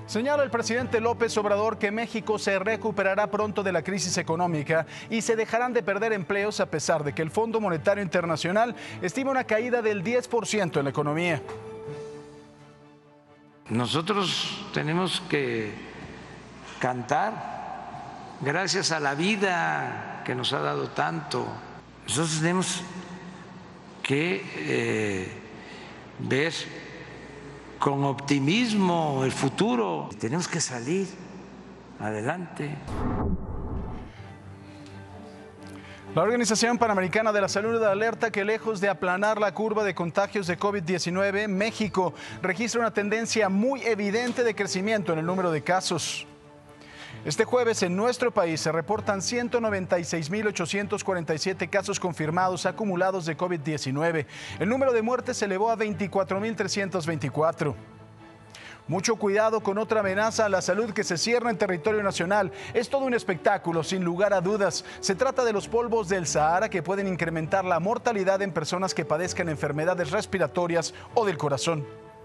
Señala el presidente López Obrador que México se recuperará pronto de la crisis económica y se dejarán de perder empleos a pesar de que el Fondo Monetario Internacional estima una caída del 10% en la economía. Nosotros tenemos que cantar gracias a la vida que nos ha dado tanto. Nosotros tenemos que ver con optimismo el futuro. Tenemos que salir adelante. La Organización Panamericana de la Salud alerta que lejos de aplanar la curva de contagios de COVID-19, México registra una tendencia muy evidente de crecimiento en el número de casos. Este jueves en nuestro país se reportan 196.847 casos confirmados acumulados de COVID-19. El número de muertes se elevó a 24.324. Mucho cuidado con otra amenaza a la salud que se cierra en territorio nacional. Es todo un espectáculo, sin lugar a dudas. Se trata de los polvos del Sahara que pueden incrementar la mortalidad en personas que padezcan enfermedades respiratorias o del corazón.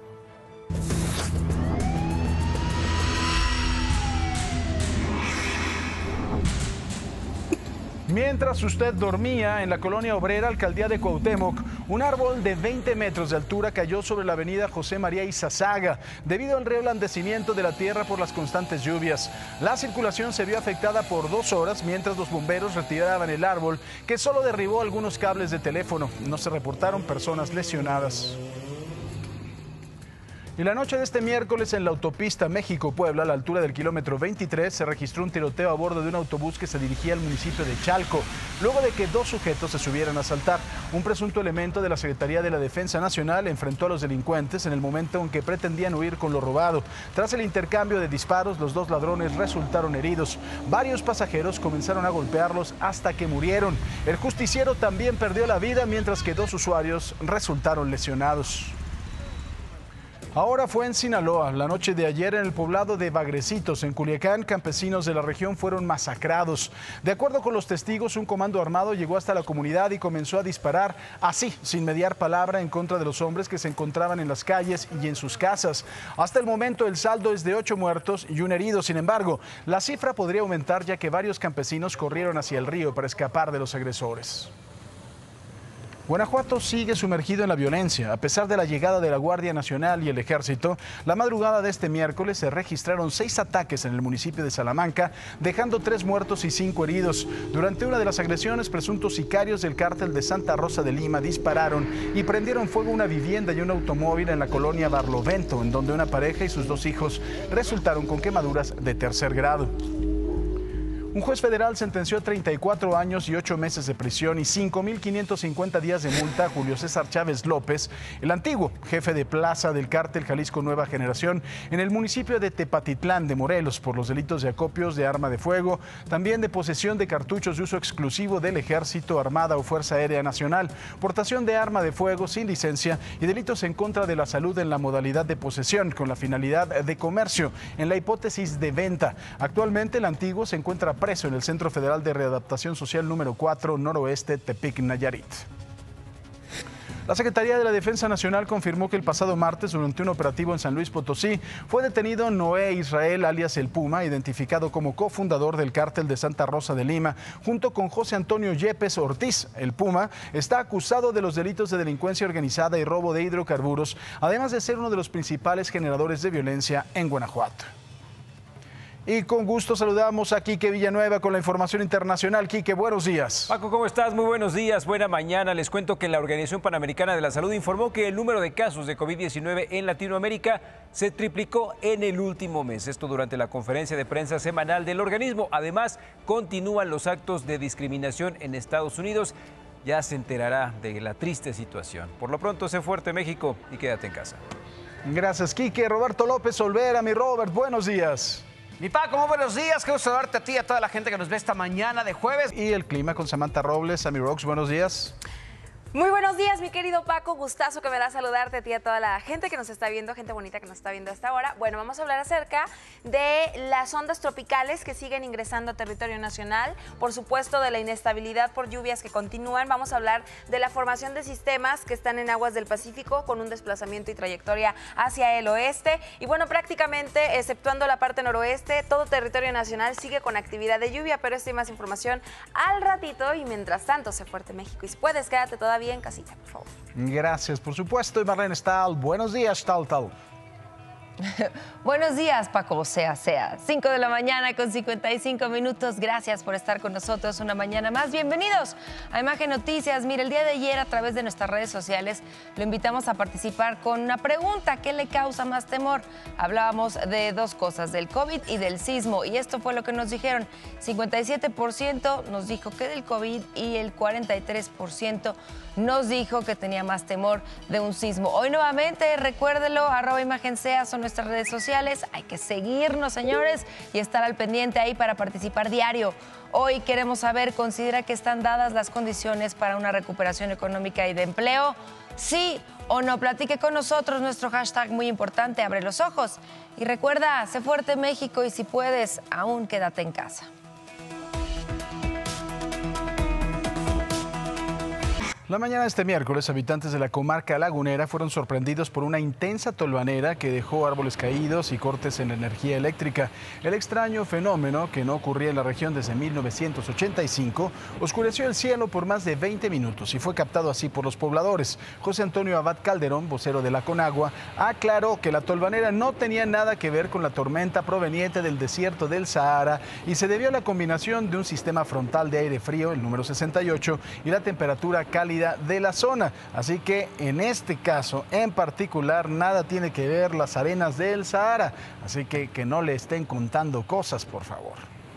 Mientras usted dormía en la colonia obrera, alcaldía de Cuauhtémoc, un árbol de 20 metros de altura cayó sobre la avenida José María Izazaga debido al reblandecimiento de la tierra por las constantes lluvias. La circulación se vio afectada por 2 horas mientras los bomberos retiraban el árbol, que solo derribó algunos cables de teléfono. No se reportaron personas lesionadas. Y la noche de este miércoles en la autopista México-Puebla, a la altura del kilómetro 23, se registró un tiroteo a bordo de un autobús que se dirigía al municipio de Chalco, luego de que 2 sujetos se subieran a asaltar. Un presunto elemento de la Secretaría de la Defensa Nacional enfrentó a los delincuentes en el momento en que pretendían huir con lo robado. Tras el intercambio de disparos, los 2 ladrones resultaron heridos. Varios pasajeros comenzaron a golpearlos hasta que murieron. El justiciero también perdió la vida, mientras que 2 usuarios resultaron lesionados. Ahora fue en Sinaloa. La noche de ayer en el poblado de Bagrecitos, en Culiacán, campesinos de la región fueron masacrados. De acuerdo con los testigos, un comando armado llegó hasta la comunidad y comenzó a disparar así, sin mediar palabra, en contra de los hombres que se encontraban en las calles y en sus casas. Hasta el momento el saldo es de 8 muertos y 1 herido. Sin embargo, la cifra podría aumentar, ya que varios campesinos corrieron hacia el río para escapar de los agresores. Guanajuato sigue sumergido en la violencia. A pesar de la llegada de la Guardia Nacional y el Ejército, la madrugada de este miércoles se registraron 6 ataques en el municipio de Salamanca, dejando 3 muertos y 5 heridos. Durante una de las agresiones, presuntos sicarios del cártel de Santa Rosa de Lima dispararon y prendieron fuego una vivienda y un automóvil en la colonia Barlovento, en donde una pareja y sus 2 hijos resultaron con quemaduras de 3er grado. Un juez federal sentenció a 34 años y 8 meses de prisión y 5.550 días de multa a Julio César Chávez López, el antiguo jefe de plaza del cártel Jalisco Nueva Generación, en el municipio de Tepatitlán de Morelos, por los delitos de acopios de arma de fuego, también de posesión de cartuchos de uso exclusivo del Ejército, Armada o Fuerza Aérea Nacional, portación de arma de fuego sin licencia y delitos en contra de la salud en la modalidad de posesión con la finalidad de comercio, en la hipótesis de venta. Actualmente el antiguo se encuentra preso en el Centro Federal de Readaptación Social número 4, Noroeste, Tepic, Nayarit. La Secretaría de la Defensa Nacional confirmó que el pasado martes, durante un operativo en San Luis Potosí, fue detenido Noé Israel, alias El Puma, identificado como cofundador del cártel de Santa Rosa de Lima, junto con José Antonio Yepes Ortiz. El Puma está acusado de los delitos de delincuencia organizada y robo de hidrocarburos, además de ser uno de los principales generadores de violencia en Guanajuato. Y con gusto saludamos a Quique Villanueva con la información internacional. Quique, buenos días. Paco, ¿cómo estás? Muy buenos días, buena mañana. Les cuento que la Organización Panamericana de la Salud informó que el número de casos de COVID-19 en Latinoamérica se triplicó en el último mes. Esto durante la conferencia de prensa semanal del organismo. Además, continúan los actos de discriminación en Estados Unidos. Ya se enterará de la triste situación. Por lo pronto, sé fuerte, México, y quédate en casa. Gracias, Quique. Roberto López Olvera, mi Robert, buenos días. Mi Paco, muy buenos días. Quiero saludarte a ti y a toda la gente que nos ve esta mañana de jueves. Y el clima con Samantha Robles, a mi Rox, buenos días. Muy buenos días, mi querido Paco. Gustazo que me da saludarte a ti y a toda la gente que nos está viendo, gente bonita que nos está viendo hasta ahora. Bueno, vamos a hablar acerca de las ondas tropicales que siguen ingresando a territorio nacional, por supuesto de la inestabilidad por lluvias que continúan. Vamos a hablar de la formación de sistemas que están en aguas del Pacífico con un desplazamiento y trayectoria hacia el oeste. Y bueno, prácticamente, exceptuando la parte noroeste, todo territorio nacional sigue con actividad de lluvia, pero esto y más información al ratito. Y mientras tanto, sé fuerte México. Y si puedes, quédate todavía en casita, por favor. Gracias, por supuesto. Y Marlene Stahl, buenos días, tal. Buenos días, Paco, sea. 5 de la mañana con 55 minutos. Gracias por estar con nosotros una mañana más. Bienvenidos a Imagen Noticias. Mire, el día de ayer a través de nuestras redes sociales lo invitamos a participar con una pregunta. ¿Qué le causa más temor? Hablábamos de dos cosas, del COVID y del sismo. Y esto fue lo que nos dijeron. 57% nos dijo que del COVID y el 43% nos dijo que tenía más temor de un sismo. Hoy nuevamente, recuérdelo, @ImagenSea son nuestras redes sociales. Hay que seguirnos, señores, y estar al pendiente ahí para participar diario. Hoy queremos saber, ¿considera que están dadas las condiciones para una recuperación económica y de empleo? ¿Sí o no? Platique con nosotros, nuestro hashtag muy importante, abre los ojos. Y recuerda, sé fuerte México y si puedes, aún quédate en casa. La mañana de este miércoles, habitantes de la comarca lagunera fueron sorprendidos por una intensa tolvanera que dejó árboles caídos y cortes en la energía eléctrica. El extraño fenómeno, que no ocurría en la región desde 1985, oscureció el cielo por más de 20 minutos y fue captado así por los pobladores. José Antonio Abad Calderón, vocero de la Conagua, aclaró que la tolvanera no tenía nada que ver con la tormenta proveniente del desierto del Sahara y se debió a la combinación de un sistema frontal de aire frío, el número 68, y la temperatura cálida de la zona. Así que en este caso en particular nada tiene que ver las arenas del Sahara. Así que no le estén contando cosas, por favor.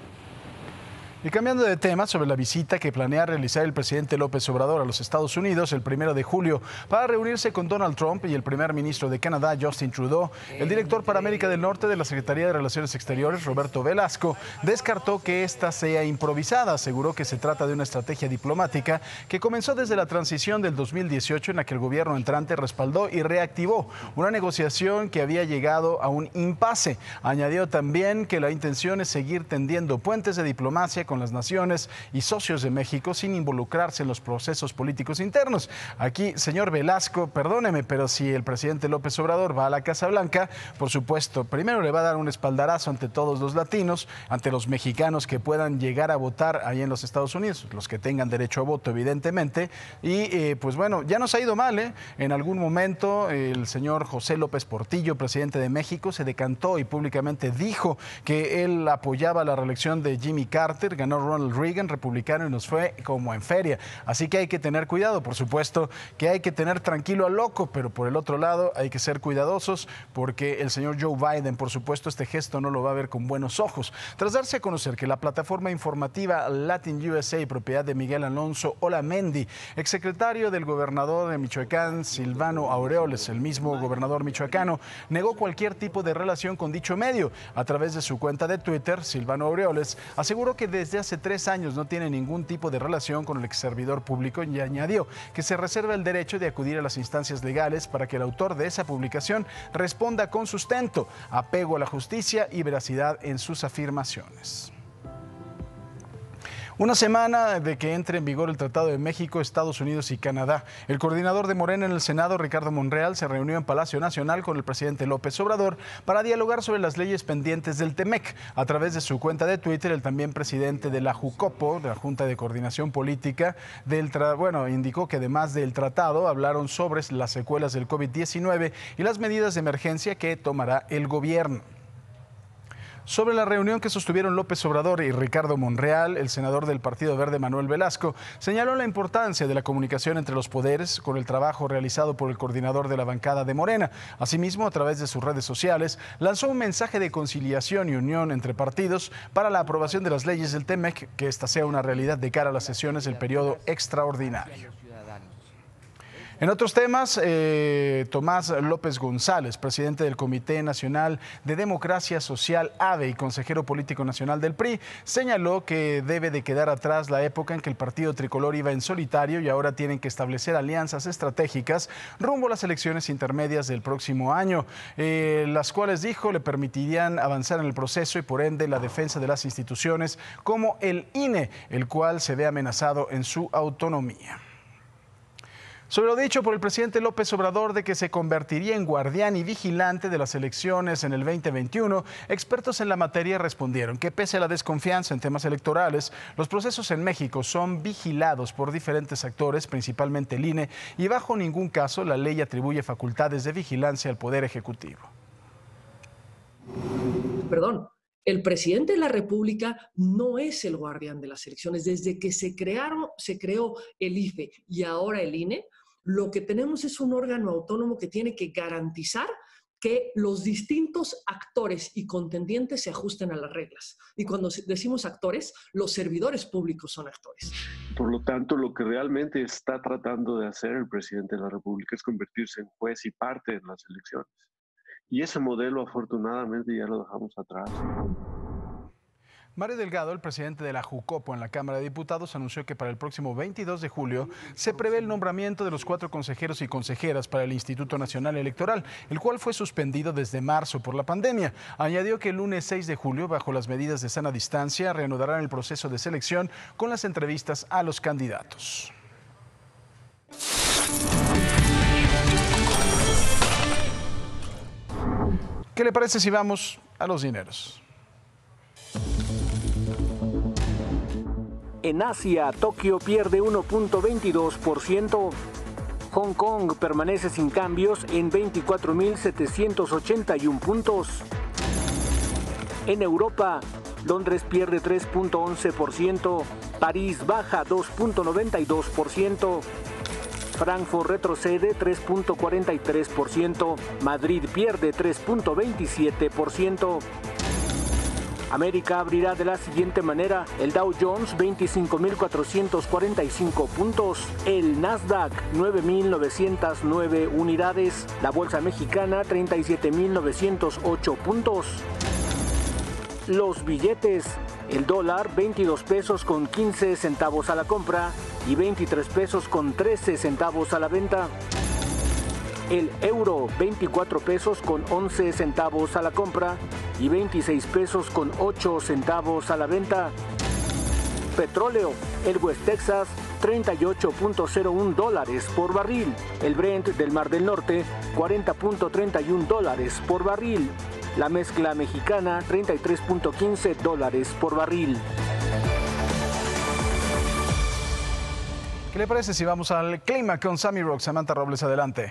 Y cambiando de tema, sobre la visita que planea realizar el presidente López Obrador a los Estados Unidos el 1 de julio para reunirse con Donald Trump y el primer ministro de Canadá, Justin Trudeau, el director para América del Norte de la Secretaría de Relaciones Exteriores, Roberto Velasco, descartó que esta sea improvisada. Aseguró que se trata de una estrategia diplomática que comenzó desde la transición del 2018, en la que el gobierno entrante respaldó y reactivó una negociación que había llegado a un impasse. Añadió también que la intención es seguir tendiendo puentes de diplomacia con las naciones y socios de México sin involucrarse en los procesos políticos internos. Aquí, señor Velasco, perdóneme, pero si el presidente López Obrador va a la Casa Blanca, por supuesto, primero le va a dar un espaldarazo ante todos los latinos, ante los mexicanos que puedan llegar a votar ahí en los Estados Unidos, los que tengan derecho a voto, evidentemente. Y pues bueno, ya nos ha ido mal, ¿eh? En algún momento el señor José López Portillo, presidente de México, se decantó y públicamente dijo que él apoyaba la reelección de Jimmy Carter. Ganó Ronald Reagan, republicano, y nos fue como en feria. Así que hay que tener cuidado, por supuesto que hay que tener tranquilo al loco, pero por el otro lado hay que ser cuidadosos porque el señor Joe Biden, por supuesto, este gesto no lo va a ver con buenos ojos. Tras darse a conocer que la plataforma informativa Latin USA, propiedad de Miguel Alonso Olamendi, exsecretario del gobernador de Michoacán, Silvano Aureoles, el mismo gobernador michoacano, negó cualquier tipo de relación con dicho medio. A través de su cuenta de Twitter, Silvano Aureoles aseguró que desde hace 3 años no tiene ningún tipo de relación con el ex servidor público y añadió que se reserva el derecho de acudir a las instancias legales para que el autor de esa publicación responda con sustento, apego a la justicia y veracidad en sus afirmaciones. Una semana de que entre en vigor el Tratado de México, Estados Unidos y Canadá. El coordinador de Morena en el Senado, Ricardo Monreal, se reunió en Palacio Nacional con el presidente López Obrador para dialogar sobre las leyes pendientes del TEMEC. A través de su cuenta de Twitter, el también presidente de la JUCOPO, de la Junta de Coordinación Política, indicó que además del tratado, hablaron sobre las secuelas del COVID-19 y las medidas de emergencia que tomará el gobierno. Sobre la reunión que sostuvieron López Obrador y Ricardo Monreal, el senador del Partido Verde, Manuel Velasco, señaló la importancia de la comunicación entre los poderes con el trabajo realizado por el coordinador de la bancada de Morena. Asimismo, a través de sus redes sociales, lanzó un mensaje de conciliación y unión entre partidos para la aprobación de las leyes del TEMEC, que esta sea una realidad de cara a las sesiones del periodo extraordinario. En otros temas, Tomás López González, presidente del Comité Nacional de Democracia Social, ADE, y consejero político nacional del PRI, señaló que debe de quedar atrás la época en que el partido tricolor iba en solitario y ahora tienen que establecer alianzas estratégicas rumbo a las elecciones intermedias del próximo año, las cuales, dijo, le permitirían avanzar en el proceso y por ende la defensa de las instituciones como el INE, el cual se ve amenazado en su autonomía. Sobre lo dicho por el presidente López Obrador de que se convertiría en guardián y vigilante de las elecciones en el 2021, expertos en la materia respondieron que pese a la desconfianza en temas electorales, los procesos en México son vigilados por diferentes actores, principalmente el INE, y bajo ningún caso la ley atribuye facultades de vigilancia al Poder Ejecutivo. Perdón. El presidente de la República no es el guardián de las elecciones. Desde que se creó el IFE y ahora el INE, lo que tenemos es un órgano autónomo que tiene que garantizar que los distintos actores y contendientes se ajusten a las reglas. Y cuando decimos actores, los servidores públicos son actores. Por lo tanto, lo que realmente está tratando de hacer el presidente de la República es convertirse en juez y parte en las elecciones. Y ese modelo, afortunadamente, ya lo dejamos atrás. Mario Delgado, el presidente de la Jucopo en la Cámara de Diputados, anunció que para el próximo 22 de julio se prevé el nombramiento de los 4 consejeros y consejeras para el Instituto Nacional Electoral, el cual fue suspendido desde marzo por la pandemia. Añadió que el lunes 6 de julio, bajo las medidas de sana distancia, reanudarán el proceso de selección con las entrevistas a los candidatos. ¿Qué le parece si vamos a los dineros? En Asia, Tokio pierde 1.22%. Hong Kong permanece sin cambios en 24.781 puntos. En Europa, Londres pierde 3.11%, París baja 2.92%. Frankfurt retrocede 3.43%, Madrid pierde 3.27%. América abrirá de la siguiente manera: el Dow Jones 25.445 puntos, el Nasdaq 9.909 unidades, la Bolsa Mexicana 37.908 puntos. Los billetes: el dólar 22 pesos con 15 centavos a la compra y 23 pesos con 13 centavos a la venta. El euro 24 pesos con 11 centavos a la compra y 26 pesos con 8 centavos a la venta. Petróleo: el West Texas 38.01 dólares por barril. El Brent del Mar del Norte 40.31 dólares por barril. La mezcla mexicana 33.15 dólares por barril. ¿Qué le parece si vamos al clima con Sammy Rock? Samantha Robles, adelante.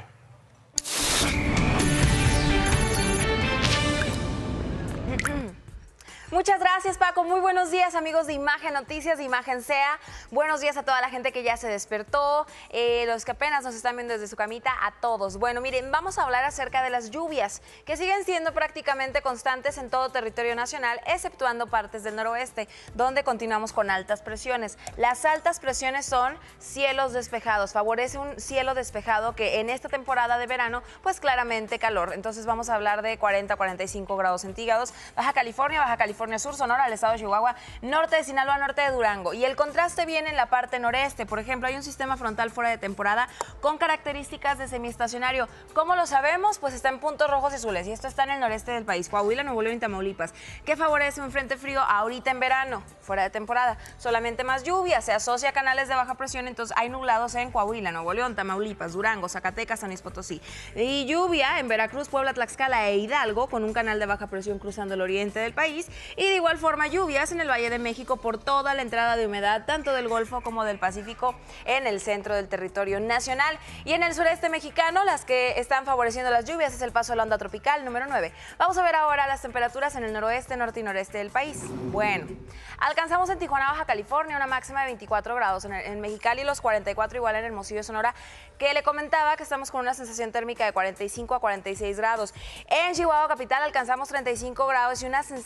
Muchas gracias, Paco. Muy buenos días, amigos de Imagen Noticias, de Imagen SEA. Buenos días a toda la gente que ya se despertó, los que apenas nos están viendo desde su camita, a todos. Bueno, miren, vamos a hablar acerca de las lluvias, que siguen siendo prácticamente constantes en todo territorio nacional, exceptuando partes del noroeste, donde continuamos con altas presiones. Las altas presiones son cielos despejados, favorece un cielo despejado que en esta temporada de verano, pues claramente calor. Entonces vamos a hablar de 40 a 45 grados centígrados, Baja California Sur, Sonora, el estado de Chihuahua, norte de Sinaloa, norte de Durango. Y el contraste viene en la parte noreste. Por ejemplo, hay un sistema frontal fuera de temporada con características de semiestacionario. ¿Cómo lo sabemos? Pues está en puntos rojos y azules. Y esto está en el noreste del país, Coahuila, Nuevo León y Tamaulipas. ¿Qué favorece un frente frío ahorita en verano, fuera de temporada? Solamente más lluvia, se asocia a canales de baja presión, entonces hay nublados en Coahuila, Nuevo León, Tamaulipas, Durango, Zacatecas, San Luis Potosí. Y lluvia en Veracruz, Puebla, Tlaxcala e Hidalgo, con un canal de baja presión cruzando el oriente del país. Y de igual forma lluvias en el Valle de México por toda la entrada de humedad, tanto del Golfo como del Pacífico, en el centro del territorio nacional. Y en el sureste mexicano, las que están favoreciendo las lluvias es el paso de la onda tropical número 9. Vamos a ver ahora las temperaturas en el noroeste, norte y noreste del país. Bueno, alcanzamos en Tijuana, Baja California, una máxima de 24 grados, en Mexicali los 44, igual en Hermosillo, Sonora, que le comentaba que estamos con una sensación térmica de 45 a 46 grados. En Chihuahua capital alcanzamos 35 grados y una sensación térmica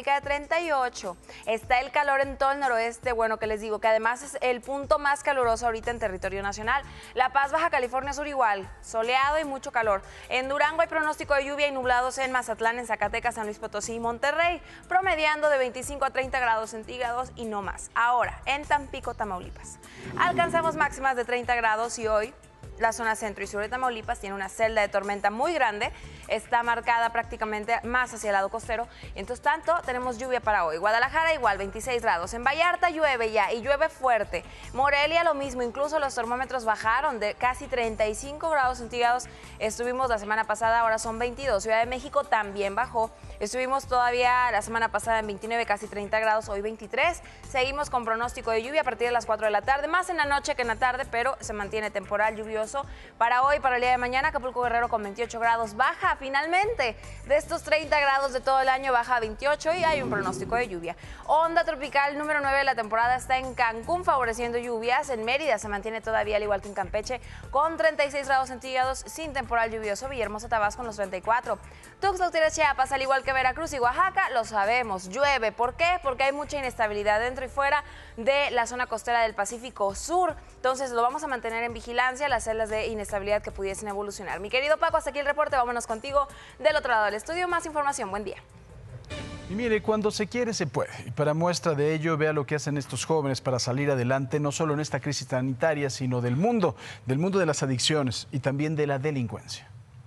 térmica de 38. Está el calor en todo el noroeste, bueno, que les digo, que además es el punto más caluroso ahorita en territorio nacional. La Paz, Baja California Sur igual, soleado y mucho calor. En Durango hay pronóstico de lluvia y nublados en Mazatlán, en Zacatecas, San Luis Potosí y Monterrey, promediando de 25 a 30 grados centígrados y no más. Ahora, en Tampico, Tamaulipas, alcanzamos máximas de 30 grados y hoy la zona centro y sur de Tamaulipas tiene una celda de tormenta muy grande, está marcada prácticamente más hacia el lado costero, y entonces tanto tenemos lluvia para hoy. Guadalajara igual, 26 grados. En Vallarta llueve ya y llueve fuerte. Morelia lo mismo, incluso los termómetros bajaron de casi 35 grados centígrados. Estuvimos la semana pasada, ahora son 22. Ciudad de México también bajó. Estuvimos todavía la semana pasada en 29, casi 30 grados, hoy 23. Seguimos con pronóstico de lluvia a partir de las 4 de la tarde, más en la noche que en la tarde, pero se mantiene temporal lluvioso. Para hoy, para el día de mañana, Acapulco Guerrero con 28 grados, baja finalmente de estos 30 grados de todo el año, baja a 28 y hay un pronóstico de lluvia. Onda tropical número 9 de la temporada está en Cancún, favoreciendo lluvias. En Mérida se mantiene todavía, al igual que en Campeche, con 36 grados centígrados, sin temporal lluvioso. Villahermosa, Tabasco, con los 34. Tuxtla Gutiérrez, Chiapas, al igual que Veracruz y Oaxaca, lo sabemos, llueve. ¿Por qué? Porque hay mucha inestabilidad dentro y fuera de la zona costera del Pacífico Sur. Entonces lo vamos a mantener en vigilancia, las celdas de inestabilidad que pudiesen evolucionar. Mi querido Paco, hasta aquí el reporte, vámonos contigo del otro lado del estudio. Más información, buen día. Y mire, cuando se quiere, se puede. Y para muestra de ello, vea lo que hacen estos jóvenes para salir adelante, no solo en esta crisis sanitaria, sino del mundo de las adicciones y también de la delincuencia.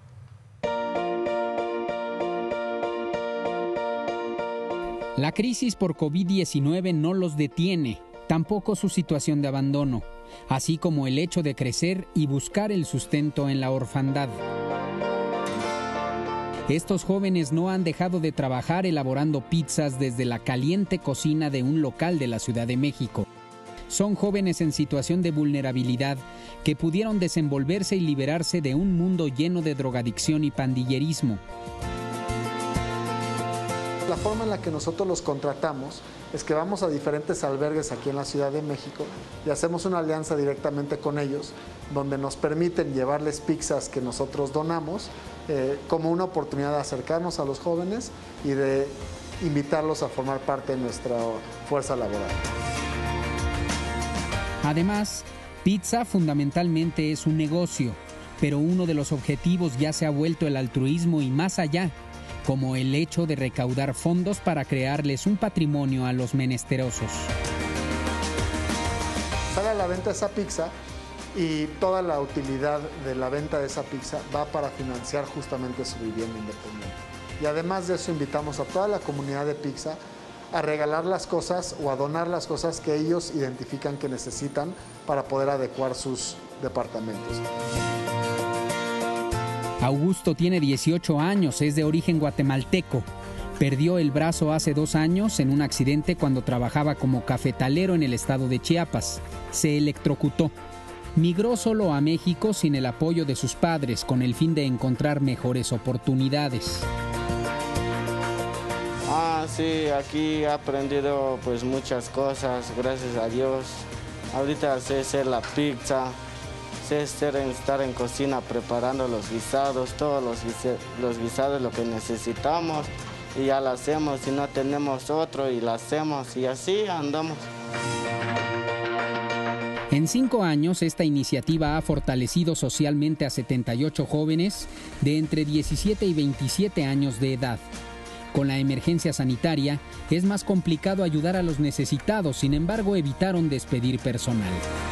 La crisis por COVID-19 no los detiene, tampoco su situación de abandono, así como el hecho de crecer y buscar el sustento en la orfandad. Estos jóvenes no han dejado de trabajar elaborando pizzas desde la caliente cocina de un local de la Ciudad de México. Son jóvenes en situación de vulnerabilidad que pudieron desenvolverse y liberarse de un mundo lleno de drogadicción y pandillerismo. La forma en la que nosotros los contratamos es que vamos a diferentes albergues aquí en la Ciudad de México y hacemos una alianza directamente con ellos, donde nos permiten llevarles pizzas que nosotros donamos como una oportunidad de acercarnos a los jóvenes y de invitarlos a formar parte de nuestra fuerza laboral. Además, pizza fundamentalmente es un negocio, pero uno de los objetivos ya se ha vuelto el altruismo y más allá, como el hecho de recaudar fondos para crearles un patrimonio a los menesterosos. Sale a la venta esa pizza y toda la utilidad de la venta de esa pizza va para financiar justamente su vivienda independiente. Y además de eso invitamos a toda la comunidad de pizza a regalar las cosas o a donar las cosas que ellos identifican que necesitan para poder adecuar sus departamentos. Augusto tiene 18 años, es de origen guatemalteco. Perdió el brazo hace 2 años en un accidente cuando trabajaba como cafetalero en el estado de Chiapas. Se electrocutó. Migró solo a México sin el apoyo de sus padres con el fin de encontrar mejores oportunidades. Sí, aquí he aprendido pues muchas cosas, gracias a Dios. Ahorita sé hacer la pizza. Sé estar en cocina preparando los guisados, todos los guisados, lo que necesitamos, y ya lo hacemos. Si no tenemos otro, y lo hacemos, y así andamos. En 5 años, esta iniciativa ha fortalecido socialmente a 78 jóvenes de entre 17 y 27 años de edad. Con la emergencia sanitaria, es más complicado ayudar a los necesitados, sin embargo, evitaron despedir personal.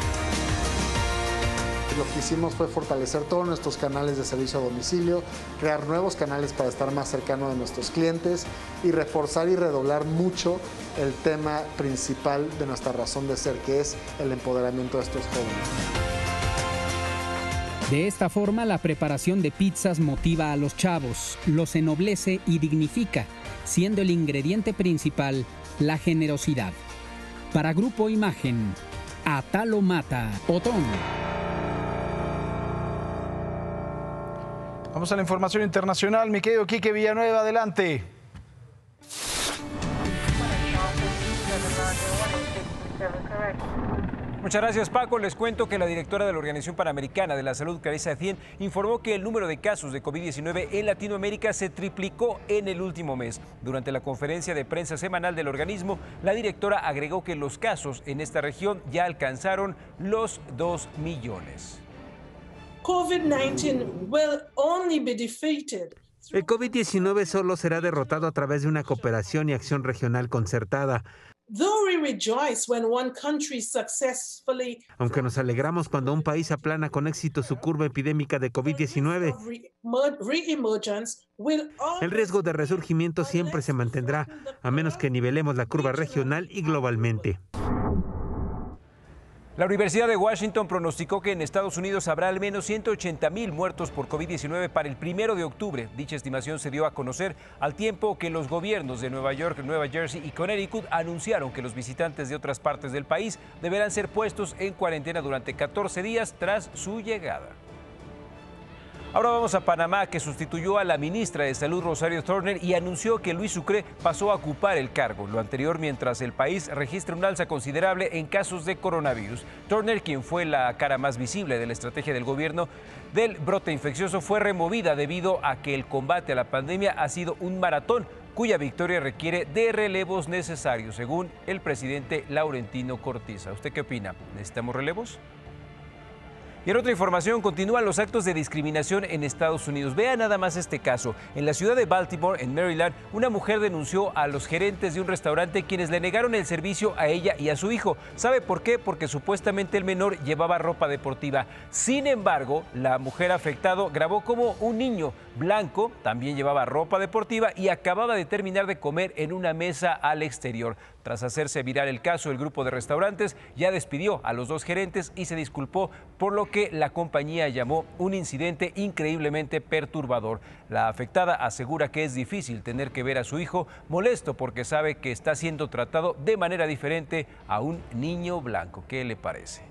Lo que hicimos fue fortalecer todos nuestros canales de servicio a domicilio, crear nuevos canales para estar más cercano de nuestros clientes y reforzar y redoblar mucho el tema principal de nuestra razón de ser, que es el empoderamiento de estos jóvenes. De esta forma, la preparación de pizzas motiva a los chavos, los ennoblece y dignifica, siendo el ingrediente principal la generosidad. Para Grupo Imagen, Atalo Mata, Otón. Vamos a la información internacional. Mi querido Quique Villanueva, adelante. Muchas gracias, Paco. Les cuento que la directora de la Organización Panamericana de la Salud, Clarissa Etienne, informó que el número de casos de COVID-19 en Latinoamérica se triplicó en el último mes. Durante la conferencia de prensa semanal del organismo, la directora agregó que los casos en esta región ya alcanzaron los 2 millones. COVID-19 will only be defeated. El COVID-19 solo será derrotado a través de una cooperación y acción regional concertada. Aunque nos alegramos cuando un país aplana con éxito su curva epidémica de COVID-19, el riesgo de resurgimiento siempre se mantendrá, a menos que nivelemos la curva regional y globalmente. La Universidad de Washington pronosticó que en Estados Unidos habrá al menos 180,000 muertos por COVID-19 para el 1 de octubre. Dicha estimación se dio a conocer al tiempo que los gobiernos de Nueva York, Nueva Jersey y Connecticut anunciaron que los visitantes de otras partes del país deberán ser puestos en cuarentena durante 14 días tras su llegada. Ahora vamos a Panamá, que sustituyó a la ministra de Salud, Rosario Turner, y anunció que Luis Sucre pasó a ocupar el cargo. Lo anterior mientras el país registra un alza considerable en casos de coronavirus. Turner, quien fue la cara más visible de la estrategia del gobierno del brote infeccioso, fue removida debido a que el combate a la pandemia ha sido un maratón, cuya victoria requiere de relevos necesarios, según el presidente Laurentino Cortiza. ¿Usted qué opina? ¿Necesitamos relevos? Y en otra información, continúan los actos de discriminación en Estados Unidos. Vea nada más este caso. En la ciudad de Baltimore, en Maryland, una mujer denunció a los gerentes de un restaurante quienes le negaron el servicio a ella y a su hijo. ¿Sabe por qué? Porque supuestamente el menor llevaba ropa deportiva. Sin embargo, la mujer afectada grabó como un niño blanco también llevaba ropa deportiva y acababa de terminar de comer en una mesa al exterior. Tras hacerse viral el caso, el grupo de restaurantes ya despidió a los dos gerentes y se disculpó por lo que la compañía llamó un incidente increíblemente perturbador. La afectada asegura que es difícil tener que ver a su hijo molesto porque sabe que está siendo tratado de manera diferente a un niño blanco. ¿Qué le parece?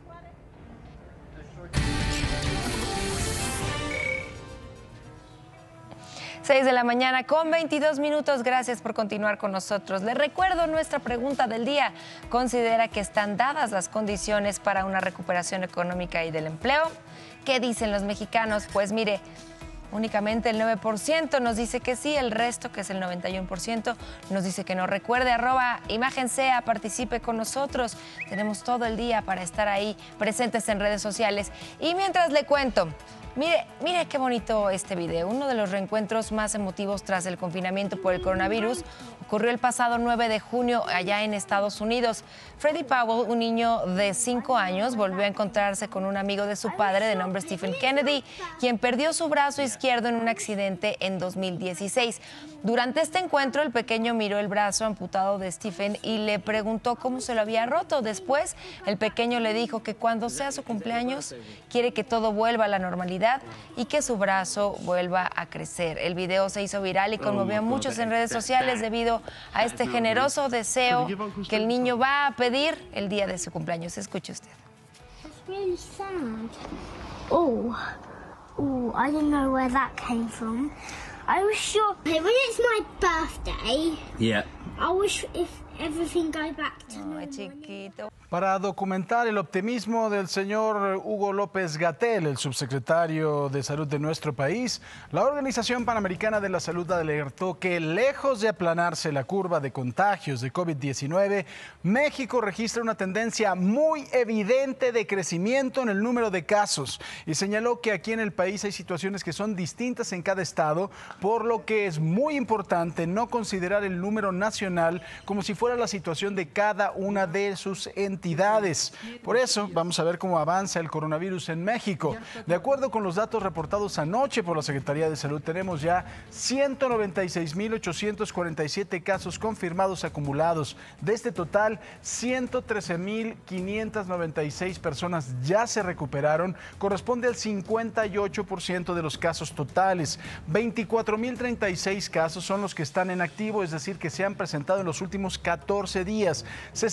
Seis de la mañana con 22 minutos. Gracias por continuar con nosotros. Les recuerdo nuestra pregunta del día. ¿Considera que están dadas las condiciones para una recuperación económica y del empleo? ¿Qué dicen los mexicanos? Pues mire, únicamente el 9% nos dice que sí, el resto, que es el 91%, nos dice que no. Recuerde, @ImagenSea, participe con nosotros. Tenemos todo el día para estar ahí presentes en redes sociales. Y mientras le cuento, mire qué bonito este video. Uno de los reencuentros más emotivos tras el confinamiento por el coronavirus ocurrió el pasado 9 de junio allá en Estados Unidos. Freddie Powell, un niño de 5 años, volvió a encontrarse con un amigo de su padre de nombre Stephen Kennedy, quien perdió su brazo izquierdo en un accidente en 2016. Durante este encuentro, el pequeño miró el brazo amputado de Stephen y le preguntó cómo se lo había roto. Después, el pequeño le dijo que cuando sea su cumpleaños, quiere que todo vuelva a la normalidad y que su brazo vuelva a crecer. El video se hizo viral y conmovió a muchos en redes sociales debido a este generoso deseo que el niño va a pedir el día de su cumpleaños. Escuche usted. That's really sad. Oh, I didn't know where that came from. I was sure when it's my birthday. Yeah. I wish if everything go back to normal. Chiquito. Para documentar el optimismo del señor Hugo López-Gatell, el subsecretario de Salud de nuestro país, la Organización Panamericana de la Salud alertó que, lejos de aplanarse la curva de contagios de COVID-19, México registra una tendencia muy evidente de crecimiento en el número de casos y señaló que aquí en el país hay situaciones que son distintas en cada estado, por lo que es muy importante no considerar el número nacional como si fuera la situación de cada una de sus entidades. Por eso, vamos a ver cómo avanza el coronavirus en México. De acuerdo con los datos reportados anoche por la Secretaría de Salud, tenemos ya 196,847 casos confirmados acumulados. De este total, 113,596 personas ya se recuperaron, corresponde al 58% de los casos totales. 24,036 casos son los que están en activo, es decir, que se han presentado en los últimos 14 14 días.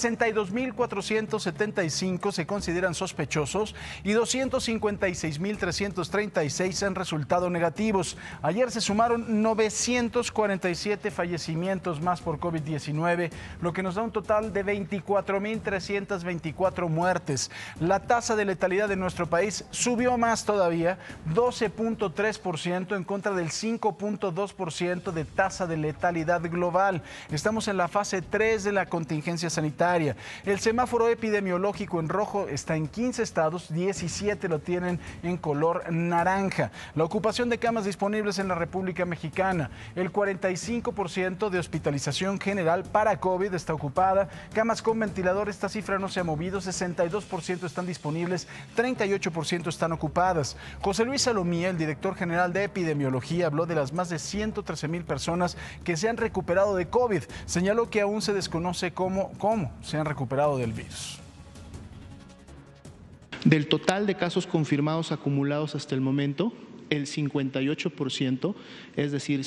62.475 se consideran sospechosos y 256.336 han resultado negativos. Ayer se sumaron 947 fallecimientos más por COVID-19, lo que nos da un total de 24.324 muertes. La tasa de letalidad de nuestro país subió más todavía, 12.3% en contra del 5.2% de tasa de letalidad global. Estamos en la fase 3 de la contingencia sanitaria. El semáforo epidemiológico en rojo está en 15 estados, 17 lo tienen en color naranja. La ocupación de camas disponibles en la República Mexicana, el 45% de hospitalización general para COVID está ocupada. Camas con ventilador, esta cifra no se ha movido, 62% están disponibles, 38% están ocupadas. José Luis Salomía, el director general de epidemiología, habló de las más de 113,000 personas que se han recuperado de COVID. Señaló que aún se desconoce cómo se han recuperado del virus. Del total de casos confirmados acumulados hasta el momento, el 58%, es decir,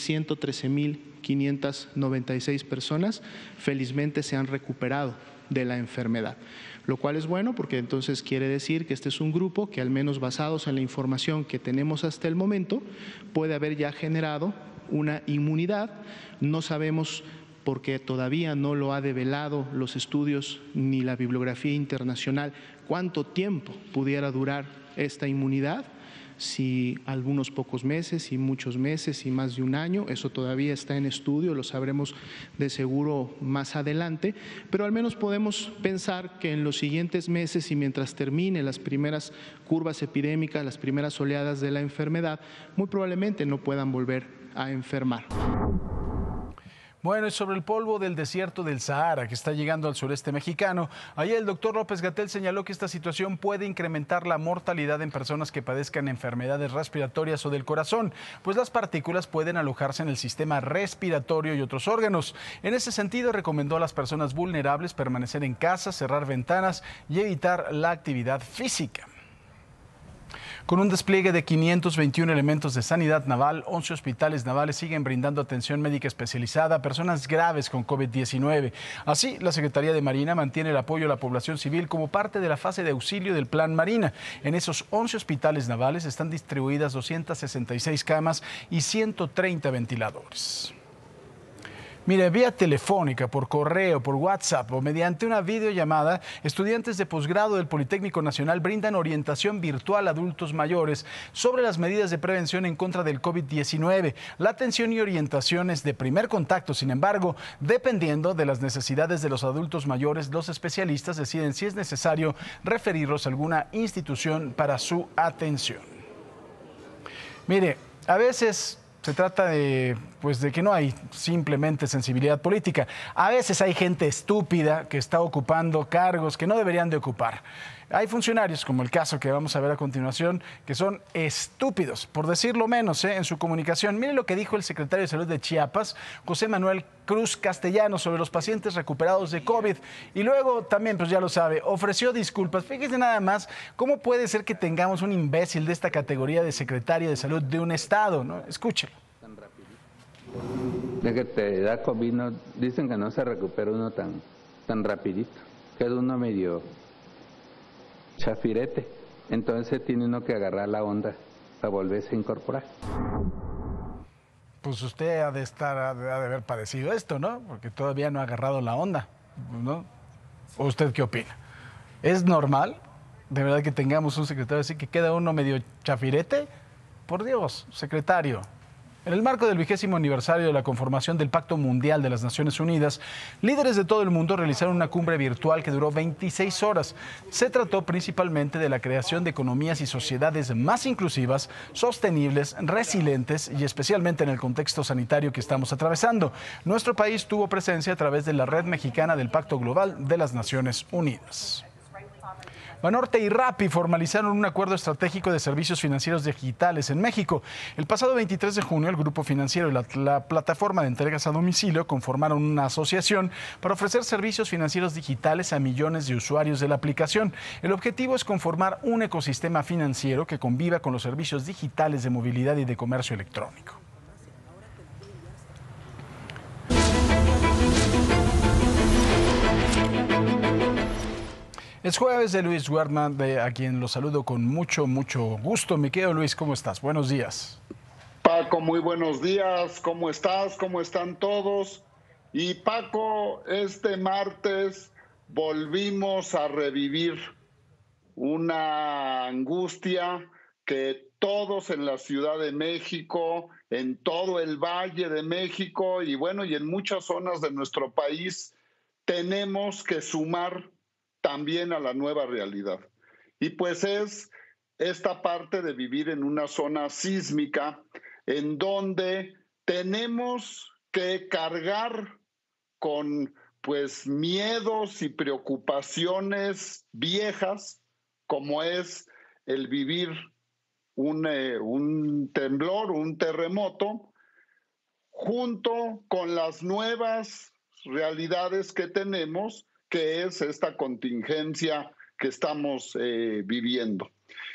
113,596 personas, felizmente se han recuperado de la enfermedad, lo cual es bueno porque entonces quiere decir que este es un grupo que, al menos basados en la información que tenemos hasta el momento, puede haber ya generado una inmunidad. No sabemos, porque todavía no lo ha develado los estudios ni la bibliografía internacional, cuánto tiempo pudiera durar esta inmunidad, si algunos pocos meses, si muchos meses, si más de un año. Eso todavía está en estudio, lo sabremos de seguro más adelante, pero al menos podemos pensar que en los siguientes meses y mientras termine las primeras curvas epidémicas, las primeras oleadas de la enfermedad, muy probablemente no puedan volver a enfermar. Bueno, y sobre el polvo del desierto del Sahara que está llegando al sureste mexicano, ayer el doctor López-Gatell señaló que esta situación puede incrementar la mortalidad en personas que padezcan enfermedades respiratorias o del corazón, pues las partículas pueden alojarse en el sistema respiratorio y otros órganos. En ese sentido, recomendó a las personas vulnerables permanecer en casa, cerrar ventanas y evitar la actividad física. Con un despliegue de 521 elementos de sanidad naval, 11 hospitales navales siguen brindando atención médica especializada a personas graves con COVID-19. Así, la Secretaría de Marina mantiene el apoyo a la población civil como parte de la fase de auxilio del Plan Marina. En esos 11 hospitales navales están distribuidas 266 camas y 130 ventiladores. Mire, vía telefónica, por correo, por WhatsApp o mediante una videollamada, estudiantes de posgrado del Politécnico Nacional brindan orientación virtual a adultos mayores sobre las medidas de prevención en contra del COVID-19. La atención y orientación es de primer contacto, sin embargo, dependiendo de las necesidades de los adultos mayores, los especialistas deciden si es necesario referirlos a alguna institución para su atención. Mire, a veces se trata de que no hay simplemente sensibilidad política. A veces hay gente estúpida que está ocupando cargos que no deberían de ocupar. Hay funcionarios, como el caso que vamos a ver a continuación, que son estúpidos, por decirlo menos, en su comunicación. Miren lo que dijo el secretario de Salud de Chiapas, José Manuel Cruz Castellanos, sobre los pacientes recuperados de COVID. Y luego también, pues ya lo sabe, ofreció disculpas. Fíjense nada más cómo puede ser que tengamos un imbécil de esta categoría de secretario de Salud de un estado, ¿no? Escúchelo. De que te da COVID, no, dicen que no se recupera uno tan rapidito, queda uno medio chafirete, entonces tiene uno que agarrar la onda para volverse a incorporar. Pues usted ha de haber padecido esto, ¿no? Porque todavía no ha agarrado la onda, ¿no? ¿O usted qué opina? ¿Es normal, de verdad, que tengamos un secretario así que queda uno medio chafirete? Por Dios, secretario. En el marco del 20º aniversario de la conformación del Pacto Mundial de las Naciones Unidas, líderes de todo el mundo realizaron una cumbre virtual que duró 26 horas. Se trató principalmente de la creación de economías y sociedades más inclusivas, sostenibles, resilientes y especialmente en el contexto sanitario que estamos atravesando. Nuestro país tuvo presencia a través de la Red Mexicana del Pacto Global de las Naciones Unidas. Banorte y Rappi formalizaron un acuerdo estratégico de servicios financieros digitales en México. El pasado 23 de junio, el grupo financiero y la plataforma de entregas a domicilio conformaron una asociación para ofrecer servicios financieros digitales a millones de usuarios de la aplicación. El objetivo es conformar un ecosistema financiero que conviva con los servicios digitales de movilidad y de comercio electrónico. Es jueves de Luis Wertmann, a quien lo saludo con mucho gusto. Mi querido Luis, ¿cómo estás? Buenos días. Paco, muy buenos días. ¿Cómo estás? ¿Cómo están todos? Y Paco, este martes volvimos a revivir una angustia que todos en la Ciudad de México, en todo el Valle de México y bueno, y en muchas zonas de nuestro país tenemos que sumar también a la nueva realidad. Y pues es esta parte de vivir en una zona sísmica en donde tenemos que cargar con pues miedos y preocupaciones viejas, como es el vivir un temblor, un terremoto, junto con las nuevas realidades que tenemos, que es esta contingencia que estamos viviendo.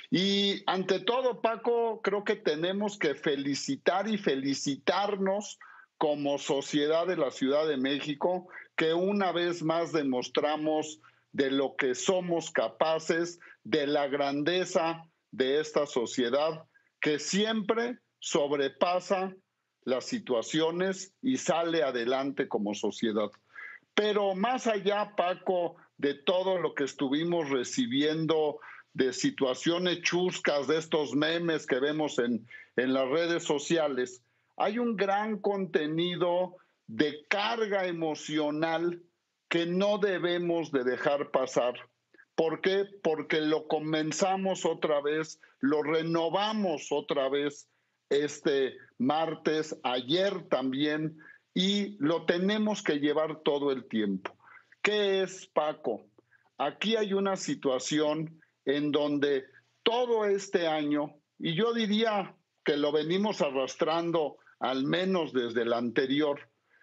Y ante todo, Paco, creo que tenemos que felicitar y felicitarnos como sociedad de la Ciudad de México, que una vez más demostramos de lo que somos capaces, de la grandeza de esta sociedad, que siempre sobrepasa las situaciones y sale adelante como sociedad. Pero más allá, Paco, de todo lo que estuvimos recibiendo de situaciones chuscas, de estos memes que vemos en las redes sociales, hay un gran contenido de carga emocional que no debemos de dejar pasar. ¿Por qué? Porque lo comenzamos otra vez, lo renovamos otra vez este martes, ayer también, y lo tenemos que llevar todo el tiempo. ¿Qué es, Paco? Aquí hay una situación en donde todo este año, y yo diría que lo venimos arrastrando al menos desde el anterior,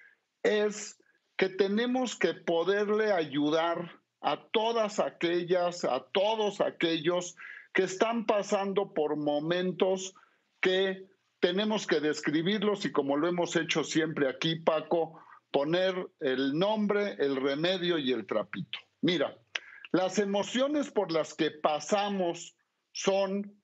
es que tenemos que poderle ayudar a todas aquellas, a todos aquellos que están pasando por momentos que tenemos que describirlos y como lo hemos hecho siempre aquí, Paco, poner el nombre, el remedio y el trapito. Mira, las emociones por las que pasamos son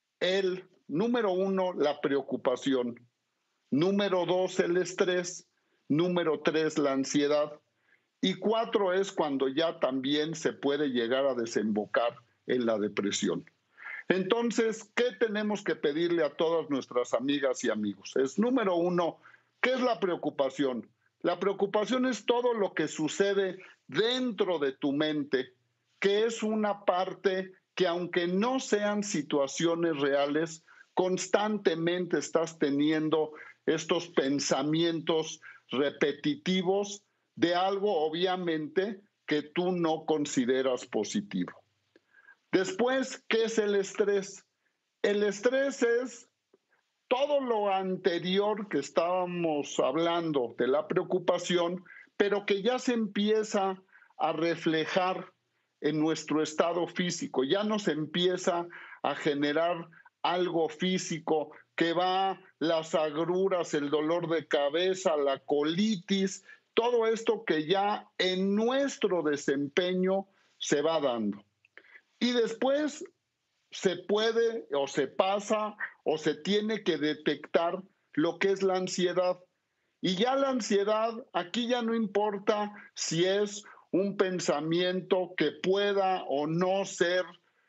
número 1, la preocupación, número 2, el estrés, número 3, la ansiedad, y 4 es cuando ya también se puede llegar a desembocar en la depresión. Entonces, ¿qué tenemos que pedirle a todas nuestras amigas y amigos? Es número 1, ¿qué es la preocupación? La preocupación es todo lo que sucede dentro de tu mente, que es una parte que aunque no sean situaciones reales, constantemente estás teniendo estos pensamientos repetitivos de algo obviamente que tú no consideras positivo. Después, ¿qué es el estrés? El estrés es todo lo anterior que estábamos hablando de la preocupación, pero que ya se empieza a reflejar en nuestro estado físico, ya nos empieza a generar algo físico que va las agruras, el dolor de cabeza, la colitis, todo esto que ya en nuestro desempeño se va dando. Y después se puede o se pasa o se tiene que detectar lo que es la ansiedad. Y ya la ansiedad, aquí ya no importa si es un pensamiento que pueda o no ser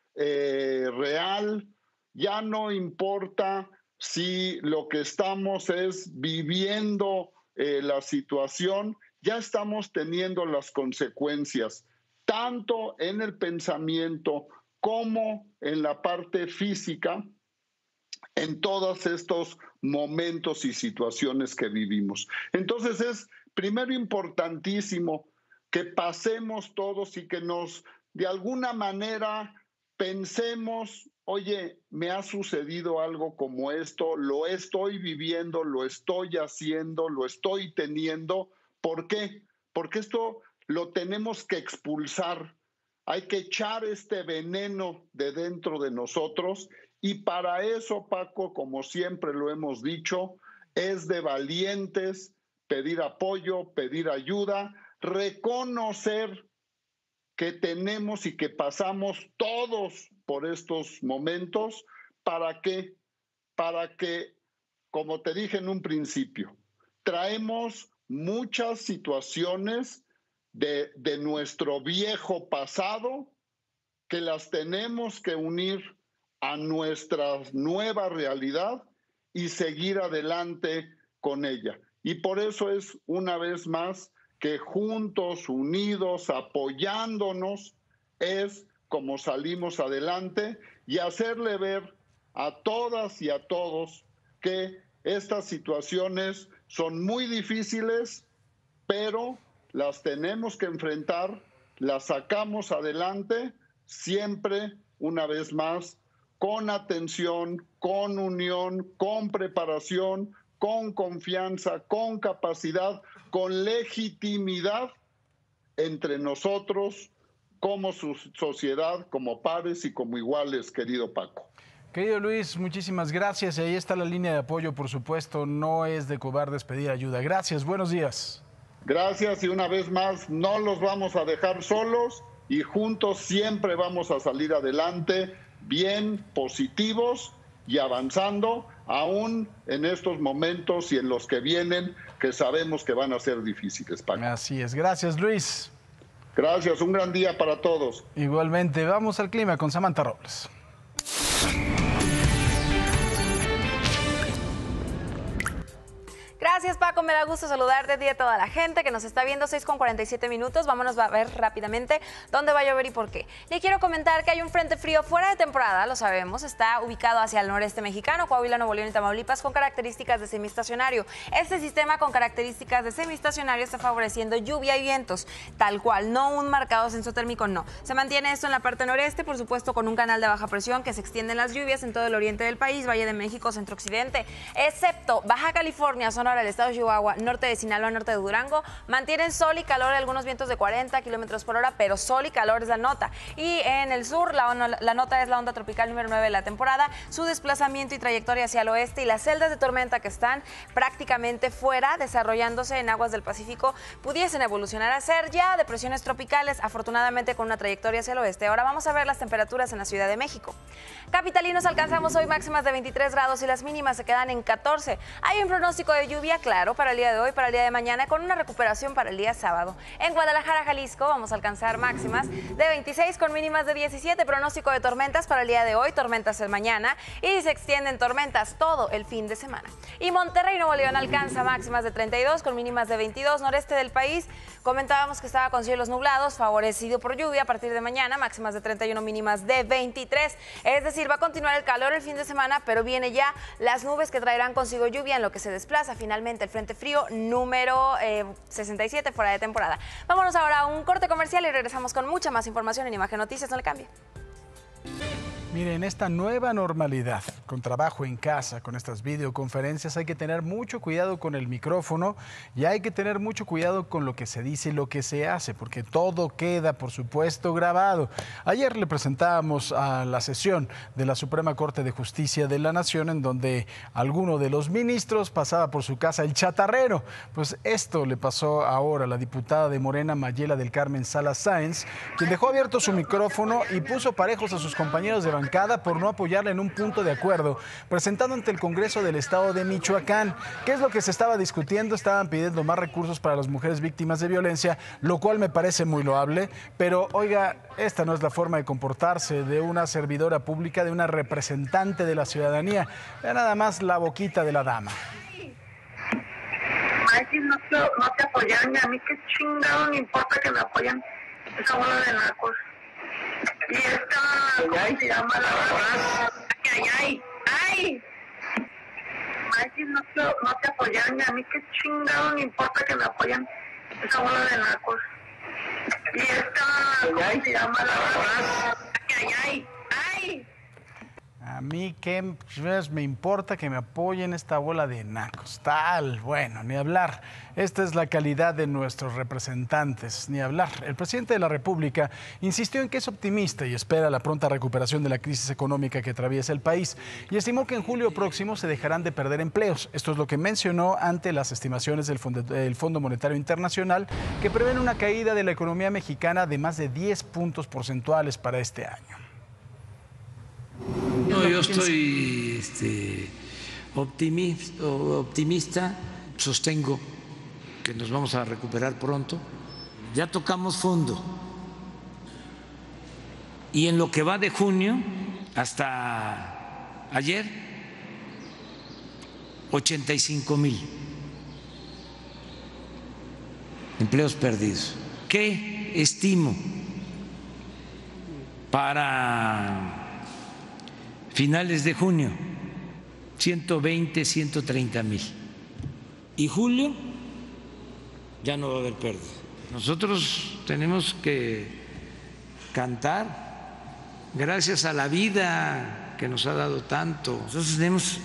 real, ya no importa si lo que estamos es viviendo la situación, ya estamos teniendo las consecuencias, tanto en el pensamiento como en la parte física, en todos estos momentos y situaciones que vivimos. Entonces es primero importantísimo que pasemos todos y que nos, de alguna manera, pensemos, oye, me ha sucedido algo como esto, lo estoy viviendo, lo estoy haciendo, lo estoy teniendo. ¿Por qué? Porque esto lo tenemos que expulsar. Hay que echar este veneno de dentro de nosotros y para eso, Paco, como siempre lo hemos dicho, es de valientes pedir apoyo, pedir ayuda, reconocer que tenemos y que pasamos todos por estos momentos. ¿Para qué? Para que, como te dije en un principio, traemos muchas situaciones de nuestro viejo pasado que las tenemos que unir a nuestra nueva realidad y seguir adelante con ella. Y por eso es una vez más que juntos, unidos, apoyándonos, es como salimos adelante y hacerle ver a todas y a todos que estas situaciones son muy difíciles, pero las tenemos que enfrentar, las sacamos adelante, siempre, una vez más, con atención, con unión, con preparación, con confianza, con capacidad, con legitimidad entre nosotros como sociedad, como pares y como iguales, querido Paco. Querido Luis, muchísimas gracias. Y ahí está la línea de apoyo, por supuesto. No es de cobardes pedir ayuda. Gracias, buenos días. Gracias y una vez más, no los vamos a dejar solos y juntos siempre vamos a salir adelante, bien, positivos y avanzando, aún en estos momentos y en los que vienen, que sabemos que van a ser difíciles, Paco. Así es. Gracias, Luis. Gracias, un gran día para todos. Igualmente, vamos al clima con Samantha Robles. Gracias, Paco, me da gusto saludarte a ti y a toda la gente que nos está viendo. 6:47 minutos, vámonos a ver rápidamente dónde va a llover y por qué. Le quiero comentar que hay un frente frío fuera de temporada, lo sabemos, está ubicado hacia el noreste mexicano, Coahuila, Nuevo León y Tamaulipas, con características de semiestacionario. Este sistema con características de semiestacionario está favoreciendo lluvia y vientos, tal cual, no un marcado ascenso térmico, no. Se mantiene esto en la parte noreste, por supuesto, con un canal de baja presión que se extienden las lluvias en todo el oriente del país, Valle de México, centro-occidente, excepto Baja California, Sonora, el estado de Chihuahua, norte de Sinaloa, norte de Durango, mantienen sol y calor, algunos vientos de 40 kilómetros por hora, pero sol y calor es la nota. Y en el sur, la nota es la onda tropical número 9 de la temporada, su desplazamiento y trayectoria hacia el oeste y las celdas de tormenta que están prácticamente fuera, desarrollándose en aguas del Pacífico, pudiesen evolucionar a ser ya depresiones tropicales, afortunadamente con una trayectoria hacia el oeste. Ahora vamos a ver las temperaturas en la Ciudad de México. Capitalinos, alcanzamos hoy máximas de 23 grados y las mínimas se quedan en 14. Hay un pronóstico de lluvia, claro, para el día de hoy, para el día de mañana, con una recuperación para el día sábado. En Guadalajara, Jalisco, vamos a alcanzar máximas de 26 con mínimas de 17. Pronóstico de tormentas para el día de hoy, tormentas el mañana y se extienden tormentas todo el fin de semana. Y Monterrey, Nuevo León, alcanza máximas de 32 con mínimas de 22. Noreste del país, comentábamos que estaba con cielos nublados, favorecido por lluvia a partir de mañana, máximas de 31, mínimas de 23. Es decir, va a continuar el calor el fin de semana, pero viene ya las nubes que traerán consigo lluvia en lo que se desplaza finalmente el frente frío número 67 fuera de temporada. Vámonos ahora a un corte comercial y regresamos con mucha más información en Imagen Noticias. No le cambie. Miren, esta nueva normalidad, con trabajo en casa, con estas videoconferencias, hay que tener mucho cuidado con el micrófono y hay que tener mucho cuidado con lo que se dice y lo que se hace, porque todo queda, por supuesto, grabado. Ayer le presentábamos a la sesión de la Suprema Corte de Justicia de la Nación, en donde alguno de los ministros pasaba por su casa el chatarrero. Pues esto le pasó ahora a la diputada de Morena, Mayela del Carmen Salas Sáenz, quien dejó abierto su micrófono y puso parejos a sus compañeros de bancada por no apoyarla en un punto de acuerdo presentado ante el Congreso del Estado de Michoacán. ¿Qué es lo que se estaba discutiendo? Estaban pidiendo más recursos para las mujeres víctimas de violencia, lo cual me parece muy loable, pero oiga, esta no es la forma de comportarse de una servidora pública, de una representante de la ciudadanía. Vea nada más la boquita de la dama. Ay, si no te apoyan, a mí qué chingado me importa que me apoyen esa bola de narcos. Y esta, ¿cómo se llama la verdad? ¡Ay! Ay, si no te apoyan, a mí qué chingado me importa que me apoyen esa bola de narcos. Y esta, ¿cómo se llama la verdad? ¡Ay! A mí qué me importa que me apoyen esta bola de nacos. Tal, bueno, ni hablar. Esta es la calidad de nuestros representantes, ni hablar. El presidente de la República insistió en que es optimista y espera la pronta recuperación de la crisis económica que atraviesa el país y estimó que en julio próximo se dejarán de perder empleos. Esto es lo que mencionó ante las estimaciones del Fondo Monetario Internacional, que prevén una caída de la economía mexicana de más de 10 puntos porcentuales para este año. No, yo estoy optimista, sostengo que nos vamos a recuperar pronto. Ya tocamos fondo y en lo que va de junio hasta ayer 85,000 empleos perdidos. ¿Qué estimo para finales de junio? 120, 130,000. Y julio ya no va a haber pérdida. Nosotros tenemos que cantar gracias a la vida que nos ha dado tanto. Nosotros tenemos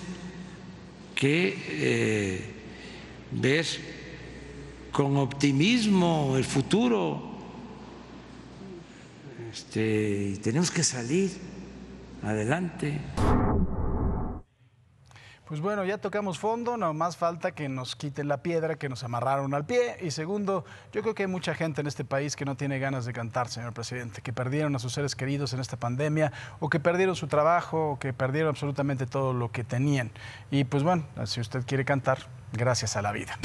que ver con optimismo el futuro. Tenemos que salir adelante. Pues bueno, ya tocamos fondo, no más falta que nos quiten la piedra que nos amarraron al pie. Y segundo, yo creo que hay mucha gente en este país que no tiene ganas de cantar, señor presidente, que perdieron a sus seres queridos en esta pandemia, o que perdieron su trabajo, o que perdieron absolutamente todo lo que tenían. Y pues bueno, si usted quiere cantar, gracias a la vida.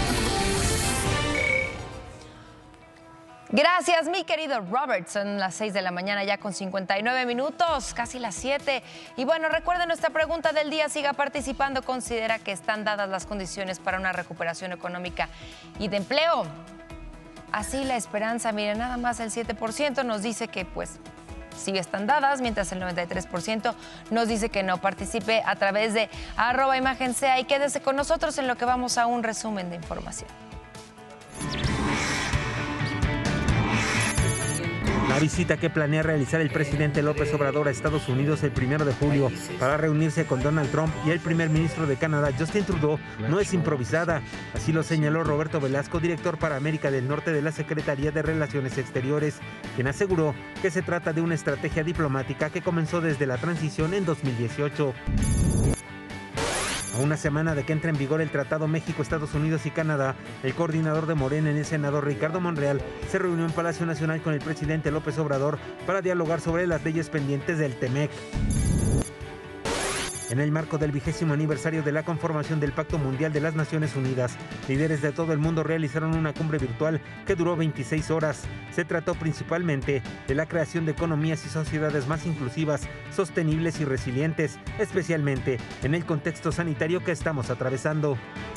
Gracias, mi querido Robert. Son las 6 de la mañana ya con 59 minutos, casi las 7. Y bueno, recuerden nuestra pregunta del día, siga participando. ¿Considera que están dadas las condiciones para una recuperación económica y de empleo? Así la esperanza, miren, nada más el 7% nos dice que pues sí están dadas, mientras el 93% nos dice que no. Participe a través de @imagen_sea y quédese con nosotros en lo que vamos a un resumen de información. La visita que planea realizar el presidente López Obrador a Estados Unidos el 1 de julio para reunirse con Donald Trump y el primer ministro de Canadá, Justin Trudeau, no es improvisada. Así lo señaló Roberto Velasco, director para América del Norte de la Secretaría de Relaciones Exteriores, quien aseguró que se trata de una estrategia diplomática que comenzó desde la transición en 2018. A una semana de que entre en vigor el Tratado México, Estados Unidos y Canadá, el coordinador de Morena en el Senado, Ricardo Monreal, se reunió en Palacio Nacional con el presidente López Obrador para dialogar sobre las leyes pendientes del TEMEC. En el marco del 20º aniversario de la conformación del Pacto Mundial de las Naciones Unidas, líderes de todo el mundo realizaron una cumbre virtual que duró 26 horas. Se trató principalmente de la creación de economías y sociedades más inclusivas, sostenibles y resilientes, especialmente en el contexto sanitario que estamos atravesando.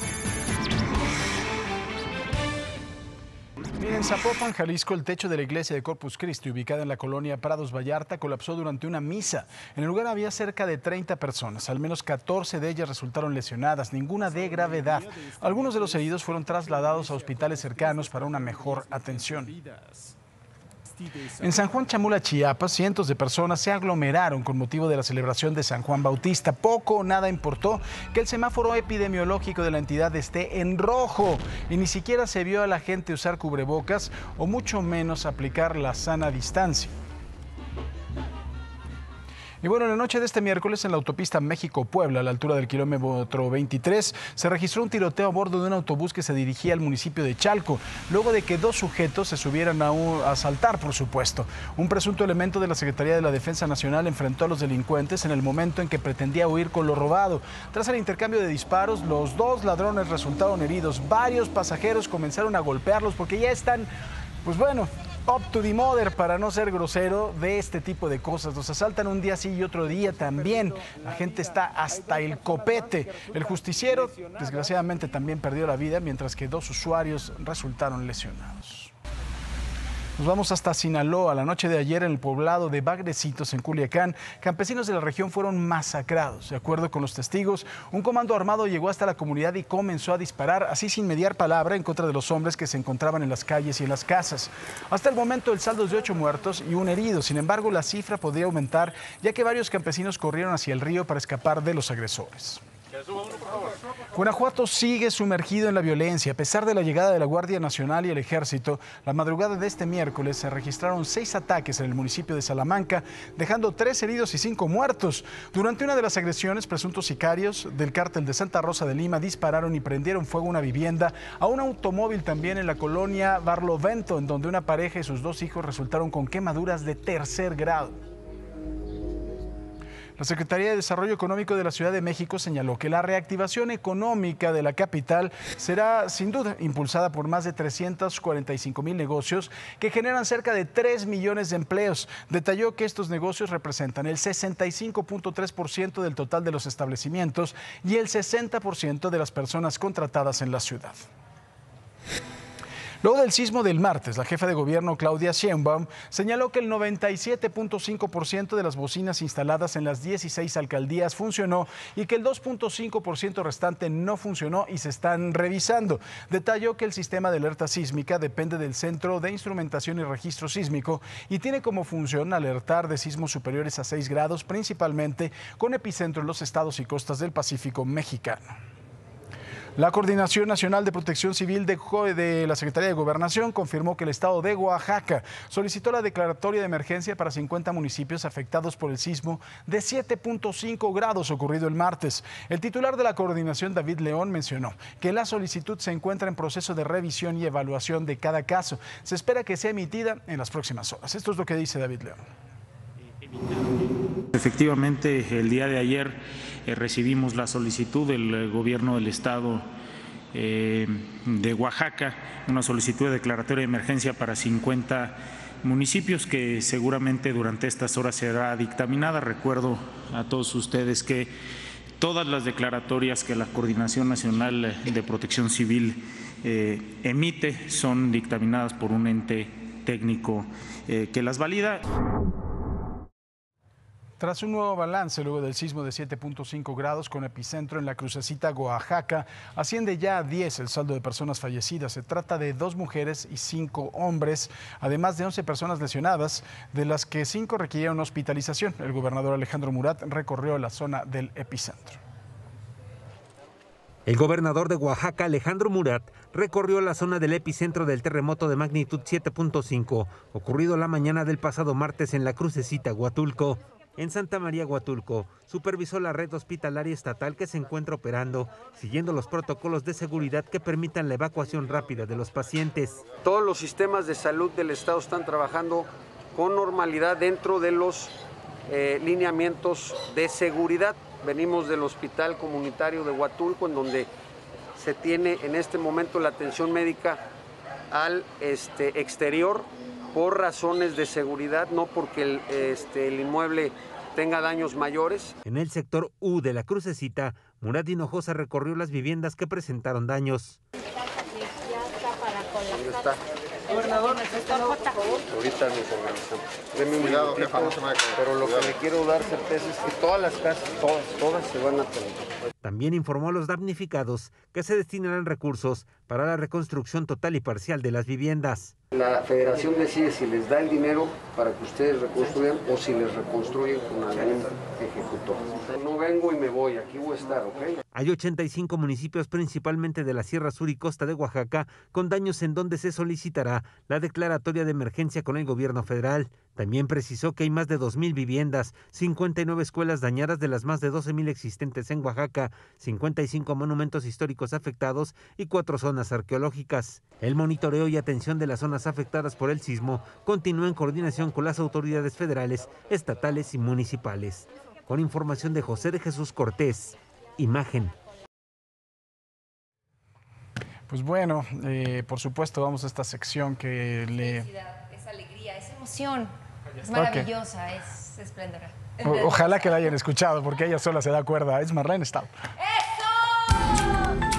En Zapopan, Jalisco, el techo de la iglesia de Corpus Christi, ubicada en la colonia Prados Vallarta, colapsó durante una misa. En el lugar había cerca de 30 personas, al menos 14 de ellas resultaron lesionadas, ninguna de gravedad. Algunos de los heridos fueron trasladados a hospitales cercanos para una mejor atención. En San Juan Chamula, Chiapas, cientos de personas se aglomeraron con motivo de la celebración de San Juan Bautista. Poco o nada importó que el semáforo epidemiológico de la entidad esté en rojo y ni siquiera se vio a la gente usar cubrebocas o mucho menos aplicar la sana distancia. Y bueno, en la noche de este miércoles en la autopista México-Puebla, a la altura del kilómetro 23, se registró un tiroteo a bordo de un autobús que se dirigía al municipio de Chalco, luego de que dos sujetos se subieran a asaltar, por supuesto. Un presunto elemento de la Secretaría de la Defensa Nacional enfrentó a los delincuentes en el momento en que pretendía huir con lo robado. Tras el intercambio de disparos, los dos ladrones resultaron heridos. Varios pasajeros comenzaron a golpearlos porque ya están, pues bueno, up to the mother, para no ser grosero, de este tipo de cosas. Los asaltan un día sí y otro día también. La gente está hasta el copete. El justiciero, desgraciadamente, también perdió la vida, mientras que dos usuarios resultaron lesionados. Nos vamos hasta Sinaloa. La noche de ayer en el poblado de Bagrecitos, en Culiacán, campesinos de la región fueron masacrados. De acuerdo con los testigos, un comando armado llegó hasta la comunidad y comenzó a disparar, así sin mediar palabra, en contra de los hombres que se encontraban en las calles y en las casas. Hasta el momento el saldo es de 8 muertos y 1 herido. Sin embargo, la cifra podría aumentar, ya que varios campesinos corrieron hacia el río para escapar de los agresores. Guanajuato sigue sumergido en la violencia. A pesar de la llegada de la Guardia Nacional y el Ejército, la madrugada de este miércoles se registraron 6 ataques en el municipio de Salamanca, dejando 3 heridos y 5 muertos. Durante una de las agresiones, presuntos sicarios del cártel de Santa Rosa de Lima dispararon y prendieron fuego a una vivienda, a un automóvil también en la colonia Barlovento, en donde una pareja y sus 2 hijos resultaron con quemaduras de 3er grado. La Secretaría de Desarrollo Económico de la Ciudad de México señaló que la reactivación económica de la capital será sin duda impulsada por más de 345,000 negocios que generan cerca de 3 millones de empleos. Detalló que estos negocios representan el 65.3% del total de los establecimientos y el 60% de las personas contratadas en la ciudad. Luego del sismo del martes, la jefa de gobierno Claudia Sheinbaum señaló que el 97.5% de las bocinas instaladas en las 16 alcaldías funcionó y que el 2.5% restante no funcionó y se están revisando. Detalló que el sistema de alerta sísmica depende del Centro de Instrumentación y Registro Sísmico y tiene como función alertar de sismos superiores a 6 grados, principalmente con epicentro en los estados y costas del Pacífico mexicano. La Coordinación Nacional de Protección Civil de la Secretaría de Gobernación confirmó que el estado de Oaxaca solicitó la declaratoria de emergencia para 50 municipios afectados por el sismo de 7.5 grados ocurrido el martes. El titular de la coordinación, David León, mencionó que la solicitud se encuentra en proceso de revisión y evaluación de cada caso. Se espera que sea emitida en las próximas horas. Esto es lo que dice David León. Efectivamente, el día de ayer recibimos la solicitud del gobierno del estado de Oaxaca, una solicitud de declaratoria de emergencia para 50 municipios que seguramente durante estas horas será dictaminada. Recuerdo a todos ustedes que todas las declaratorias que la Coordinación Nacional de Protección Civil emite son dictaminadas por un ente técnico que las valida. Tras un nuevo balance luego del sismo de 7.5 grados con epicentro en la Crucecita, Oaxaca, asciende ya a 10 el saldo de personas fallecidas. Se trata de 2 mujeres y 5 hombres, además de 11 personas lesionadas, de las que 5 requirieron hospitalización. El gobernador Alejandro Murat recorrió la zona del epicentro. El gobernador de Oaxaca, Alejandro Murat, recorrió la zona del epicentro del terremoto de magnitud 7.5, ocurrido la mañana del pasado martes en la Crucecita, Huatulco. En Santa María, Huatulco, supervisó la red hospitalaria estatal que se encuentra operando, siguiendo los protocolos de seguridad que permitan la evacuación rápida de los pacientes. Todos los sistemas de salud del estado están trabajando con normalidad dentro de los lineamientos de seguridad. Venimos del hospital comunitario de Huatulco, en donde se tiene en este momento la atención médica al exterior por razones de seguridad, no porque el inmueble tenga daños mayores. En el sector U de la Crucecita, Murat Hinojosa recorrió las viviendas que presentaron daños. ¿Dónde está? Gobernador, necesita por favor. Ahorita nos organizamos. Deme un cuidado, jefa, no se me va a caer. Pero lo que le quiero dar certeza es que todas las casas, todas se van a atender. También informó a los damnificados que se destinarán recursos para la reconstrucción total y parcial de las viviendas. La federación decide si les da el dinero para que ustedes reconstruyan o si les reconstruyen con algún ejecutor. No vengo y me voy, aquí voy a estar, ¿ok? Hay 85 municipios, principalmente de la Sierra Sur y Costa de Oaxaca, con daños en donde se solicitará la declaratoria de emergencia con el gobierno federal. También precisó que hay más de 2,000 viviendas, 59 escuelas dañadas de las más de 12,000 existentes en Oaxaca, 55 monumentos históricos afectados y 4 zonas arqueológicas. El monitoreo y atención de las zonas afectadas por el sismo continúa en coordinación con las autoridades federales, estatales y municipales. Con información de José de Jesús Cortés, Imagen. Pues bueno, por supuesto vamos a esta sección que le... Es alegría, es emoción, es maravillosa, es esplendorosa. Ojalá que la hayan escuchado, porque ella sola se da cuerda. Es Marlene Staub.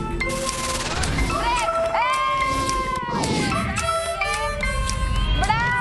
¡Bravo!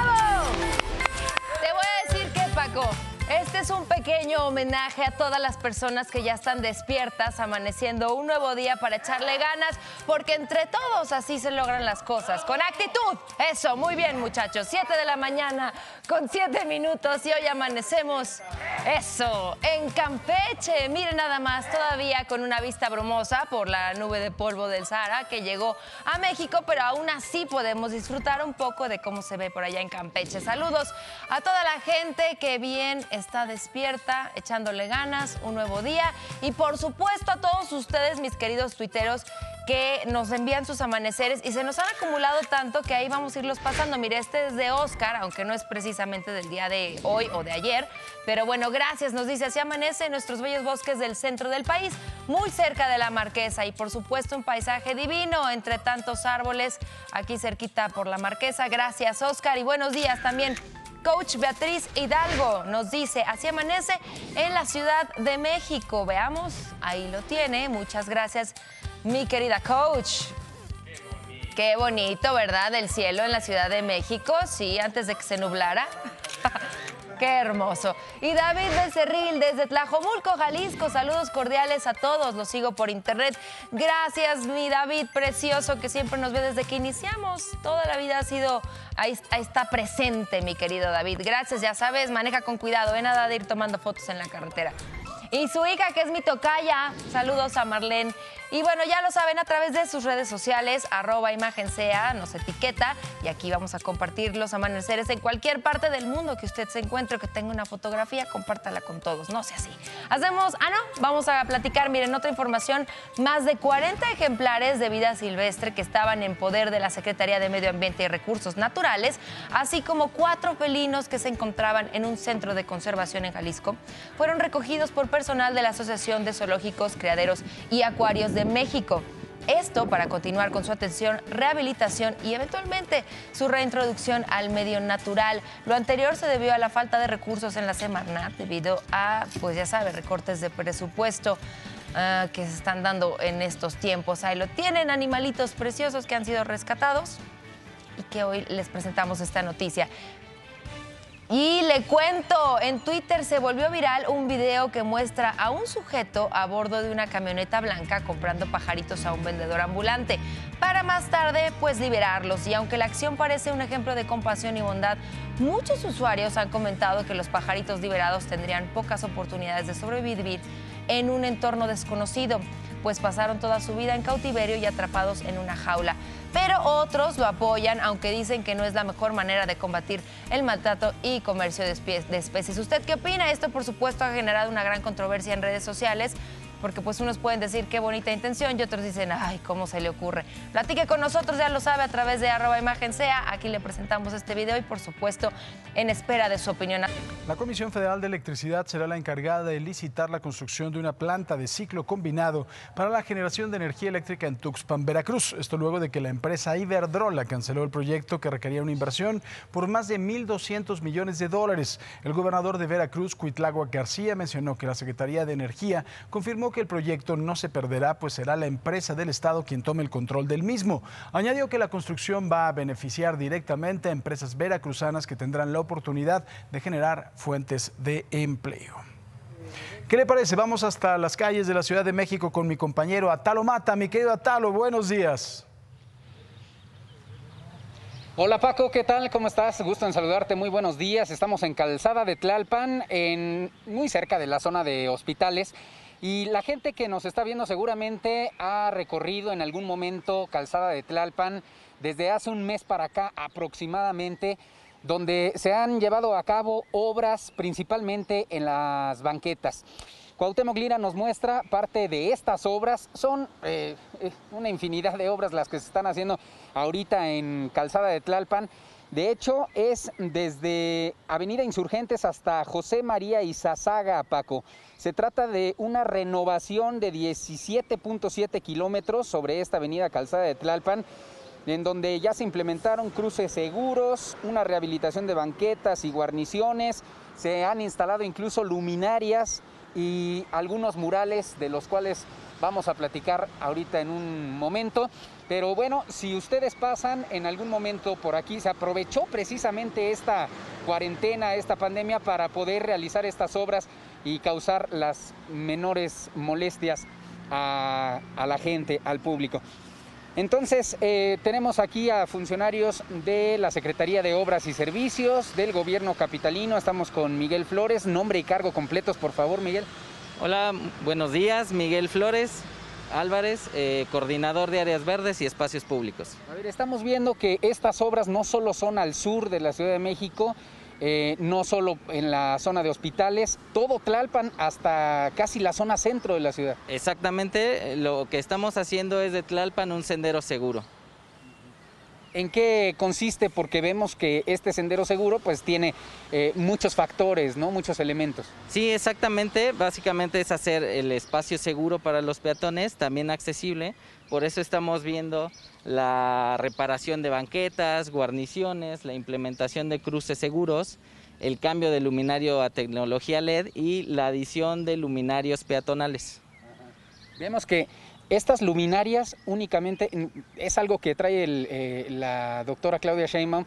pequeño homenaje a todas las personas que ya están despiertas, amaneciendo un nuevo día para echarle ganas, porque entre todos así se logran las cosas, con actitud. Eso, muy bien, muchachos. 7 de la mañana con 7 minutos y hoy amanecemos, eso, en Campeche. Miren nada más, todavía con una vista brumosa por la nube de polvo del Sahara que llegó a México, pero aún así podemos disfrutar un poco de cómo se ve por allá en Campeche. Saludos a toda la gente que bien está despierta, echándole ganas, un nuevo día. Y por supuesto a todos ustedes, mis queridos tuiteros, que nos envían sus amaneceres y se nos han acumulado tanto que ahí vamos a irlos pasando. Mire, este es de Oscar, aunque no es precisamente del día de hoy o de ayer, pero bueno, gracias. Nos dice, así amanece en nuestros bellos bosques del centro del país, muy cerca de la Marquesa y por supuesto un paisaje divino entre tantos árboles aquí cerquita por la Marquesa. Gracias, Oscar, y buenos días también. Coach Beatriz Hidalgo nos dice, así amanece en la Ciudad de México. Veamos, ahí lo tiene. Muchas gracias, mi querida Coach. Qué bonito, ¿verdad? El cielo en la Ciudad de México, sí, antes de que se nublara. Qué hermoso. Y David Becerril desde Tlajomulco, Jalisco. Saludos cordiales a todos. Los sigo por internet. Gracias, mi David precioso, que siempre nos ve desde que iniciamos. Toda la vida ha sido, ahí está presente, mi querido David. Gracias, ya sabes, maneja con cuidado. Nada de ir tomando fotos en la carretera. Y su hija, que es mi tocaya. Saludos a Marlene. Y bueno, ya lo saben, a través de sus redes sociales, @ImagenSea, nos etiqueta y aquí vamos a compartir los amaneceres en cualquier parte del mundo que usted se encuentre, que tenga una fotografía, compártala con todos, no sea así. Vamos a platicar, miren, otra información, más de 40 ejemplares de vida silvestre que estaban en poder de la Secretaría de Medio Ambiente y Recursos Naturales, así como 4 felinos que se encontraban en un centro de conservación en Jalisco, fueron recogidos por personal de la Asociación de Zoológicos, Criaderos y Acuarios de México. Esto para continuar con su atención, rehabilitación y eventualmente su reintroducción al medio natural. Lo anterior se debió a la falta de recursos en la Semarnat debido a, pues ya sabe, recortes de presupuesto que se están dando en estos tiempos. Ahí lo tienen, animalitos preciosos que han sido rescatados y que hoy les presentamos esta noticia. Y le cuento, en Twitter se volvió viral un video que muestra a un sujeto a bordo de una camioneta blanca comprando pajaritos a un vendedor ambulante para más tarde pues liberarlos. Y aunque la acción parece un ejemplo de compasión y bondad, muchos usuarios han comentado que los pajaritos liberados tendrían pocas oportunidades de sobrevivir en un entorno desconocido, pues pasaron toda su vida en cautiverio y atrapados en una jaula. Pero otros lo apoyan, aunque dicen que no es la mejor manera de combatir el maltrato y comercio de especies. ¿Usted qué opina? Esto, por supuesto, ha generado una gran controversia en redes sociales, porque pues unos pueden decir qué bonita intención y otros dicen, ay, ¿cómo se le ocurre? Platique con nosotros, ya lo sabe, a través de @ImagenSea. Aquí le presentamos este video y, por supuesto, en espera de su opinión. La Comisión Federal de Electricidad será la encargada de licitar la construcción de una planta de ciclo combinado para la generación de energía eléctrica en Tuxpan, Veracruz. Esto luego de que la empresa Iberdrola canceló el proyecto que requería una inversión por más de $1,200 millones. El gobernador de Veracruz, Cuitláhuac García, mencionó que la Secretaría de Energía confirmó que el proyecto no se perderá, pues será la empresa del Estado quien tome el control del mismo. Añadió que la construcción va a beneficiar directamente a empresas veracruzanas que tendrán la oportunidad de generar fuentes de empleo. ¿Qué le parece? Vamos hasta las calles de la Ciudad de México con mi compañero Atalo Mata. Mi querido Atalo, buenos días. Hola Paco, ¿qué tal? ¿Cómo estás? Gusto en saludarte, muy buenos días. Estamos en Calzada de Tlalpan, muy cerca de la zona de hospitales. Y la gente que nos está viendo seguramente ha recorrido en algún momento Calzada de Tlalpan desde hace un mes para acá aproximadamente, donde se han llevado a cabo obras principalmente en las banquetas. Cuauhtémoc Lira nos muestra parte de estas obras. Son una infinidad de obras las que se están haciendo ahorita en Calzada de Tlalpan. De hecho, es desde Avenida Insurgentes hasta José María Izazaga, Paco. Se trata de una renovación de 17.7 kilómetros sobre esta avenida Calzada de Tlalpan, en donde ya se implementaron cruces seguros, una rehabilitación de banquetas y guarniciones, se han instalado incluso luminarias y algunos murales de los cuales vamos a platicar ahorita en un momento. Pero bueno, si ustedes pasan en algún momento por aquí, se aprovechó precisamente esta cuarentena, esta pandemia, para poder realizar estas obras y causar las menores molestias a la gente, al público. Entonces, tenemos aquí a funcionarios de la Secretaría de Obras y Servicios del Gobierno capitalino. Estamos con Miguel Flores. Nombre y cargo completos, por favor, Miguel. Hola, buenos días. Miguel Flores Álvarez, coordinador de áreas verdes y espacios públicos. A ver, estamos viendo que estas obras no solo son al sur de la Ciudad de México, no solo en la zona de hospitales, todo Tlalpan hasta casi la zona centro de la ciudad. Exactamente, lo que estamos haciendo es de Tlalpan un sendero seguro. ¿En qué consiste? Porque vemos que este sendero seguro pues tiene muchos factores, ¿no? Muchos elementos. Sí, exactamente, básicamente es hacer el espacio seguro para los peatones, también accesible. Por eso estamos viendo la reparación de banquetas, guarniciones, la implementación de cruces seguros, el cambio de luminario a tecnología LED y la adición de luminarios peatonales. Vemos que estas luminarias únicamente es algo que trae la doctora Claudia Sheinbaum,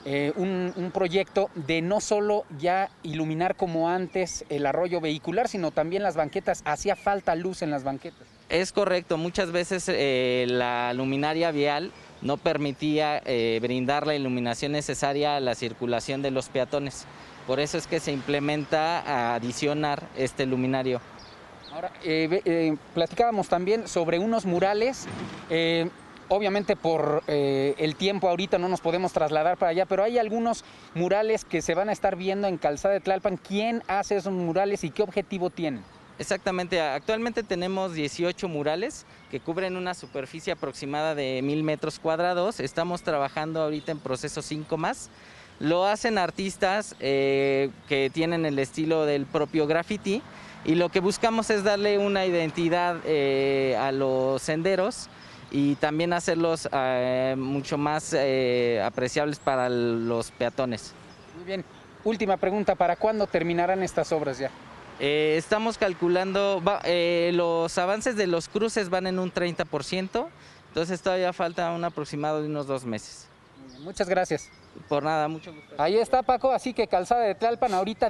un proyecto de no solo ya iluminar como antes el arroyo vehicular, sino también las banquetas. Hacía falta luz en las banquetas. Es correcto, muchas veces la luminaria vial no permitía brindar la iluminación necesaria a la circulación de los peatones. Por eso es que se implementa a adicionar este luminario. Ahora, platicábamos también sobre unos murales. Obviamente por el tiempo ahorita no nos podemos trasladar para allá, pero hay algunos murales que se van a estar viendo en Calzada de Tlalpan. ¿Quién hace esos murales y qué objetivo tienen? Exactamente, actualmente tenemos 18 murales que cubren una superficie aproximada de 1000 metros cuadrados. Estamos trabajando ahorita en proceso 5 más. Lo hacen artistas que tienen el estilo del propio graffiti y lo que buscamos es darle una identidad a los senderos y también hacerlos mucho más apreciables para los peatones. Muy bien, última pregunta, ¿para cuándo terminarán estas obras ya? Estamos calculando, los avances de los cruces van en un 30%, entonces todavía falta un aproximado de unos 2 meses. Muchas gracias. Por nada, mucho gusto. Ahí está, Paco, así que Calzada de Tlalpan, ahorita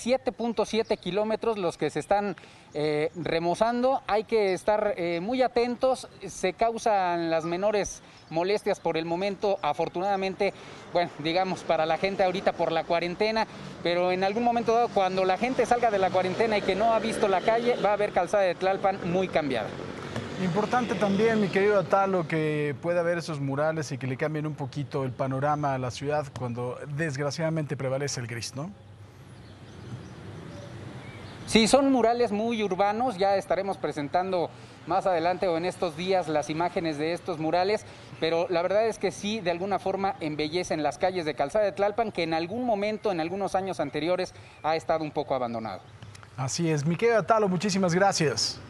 17.7 kilómetros los que se están remozando. Hay que estar muy atentos, se causan las menores molestias por el momento, afortunadamente, bueno, digamos, para la gente ahorita por la cuarentena, pero en algún momento dado, cuando la gente salga de la cuarentena y que no ha visto la calle, va a haber Calzada de Tlalpan muy cambiada. Importante también, mi querido Atalo, que pueda haber esos murales y que le cambien un poquito el panorama a la ciudad cuando desgraciadamente prevalece el gris, ¿no? Sí, son murales muy urbanos, ya estaremos presentando más adelante o en estos días las imágenes de estos murales, pero la verdad es que sí, de alguna forma embellecen las calles de Calzada de Tlalpan, que en algún momento, en algunos años anteriores, ha estado un poco abandonado. Así es, mi querido Atalo, muchísimas gracias.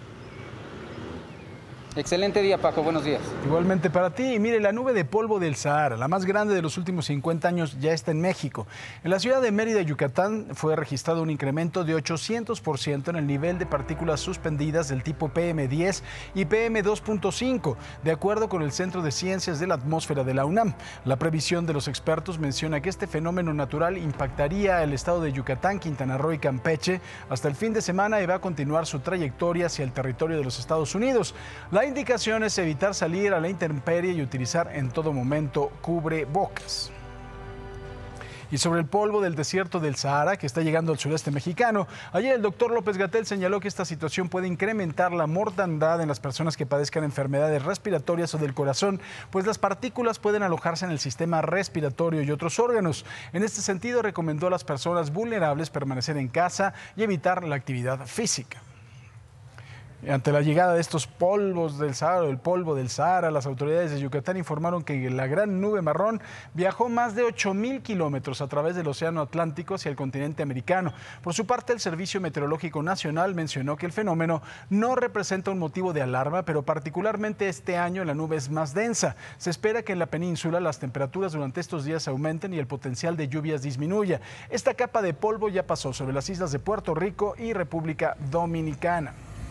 Excelente día, Paco. Buenos días. Igualmente para ti. Y mire, la nube de polvo del Sahara, la más grande de los últimos 50 años, ya está en México. En la ciudad de Mérida, Yucatán, fue registrado un incremento de 800% en el nivel de partículas suspendidas del tipo PM10 y PM2.5, de acuerdo con el Centro de Ciencias de la Atmósfera de la UNAM. La previsión de los expertos menciona que este fenómeno natural impactaría el estado de Yucatán, Quintana Roo y Campeche hasta el fin de semana y va a continuar su trayectoria hacia el territorio de los Estados Unidos. La indicación es evitar salir a la intemperie y utilizar en todo momento cubrebocas. Y sobre el polvo del desierto del Sahara que está llegando al sureste mexicano, ayer el doctor López-Gatell señaló que esta situación puede incrementar la mortandad en las personas que padezcan enfermedades respiratorias o del corazón, pues las partículas pueden alojarse en el sistema respiratorio y otros órganos. En este sentido, recomendó a las personas vulnerables permanecer en casa y evitar la actividad física. Ante la llegada de estos polvos del Sahara, el polvo del Sahara, las autoridades de Yucatán informaron que la gran nube marrón viajó más de 8,000 kilómetros a través del Océano Atlántico hacia el continente americano. Por su parte, el Servicio Meteorológico Nacional mencionó que el fenómeno no representa un motivo de alarma, pero particularmente este año la nube es más densa. Se espera que en la península las temperaturas durante estos días aumenten y el potencial de lluvias disminuya. Esta capa de polvo ya pasó sobre las islas de Puerto Rico y República Dominicana.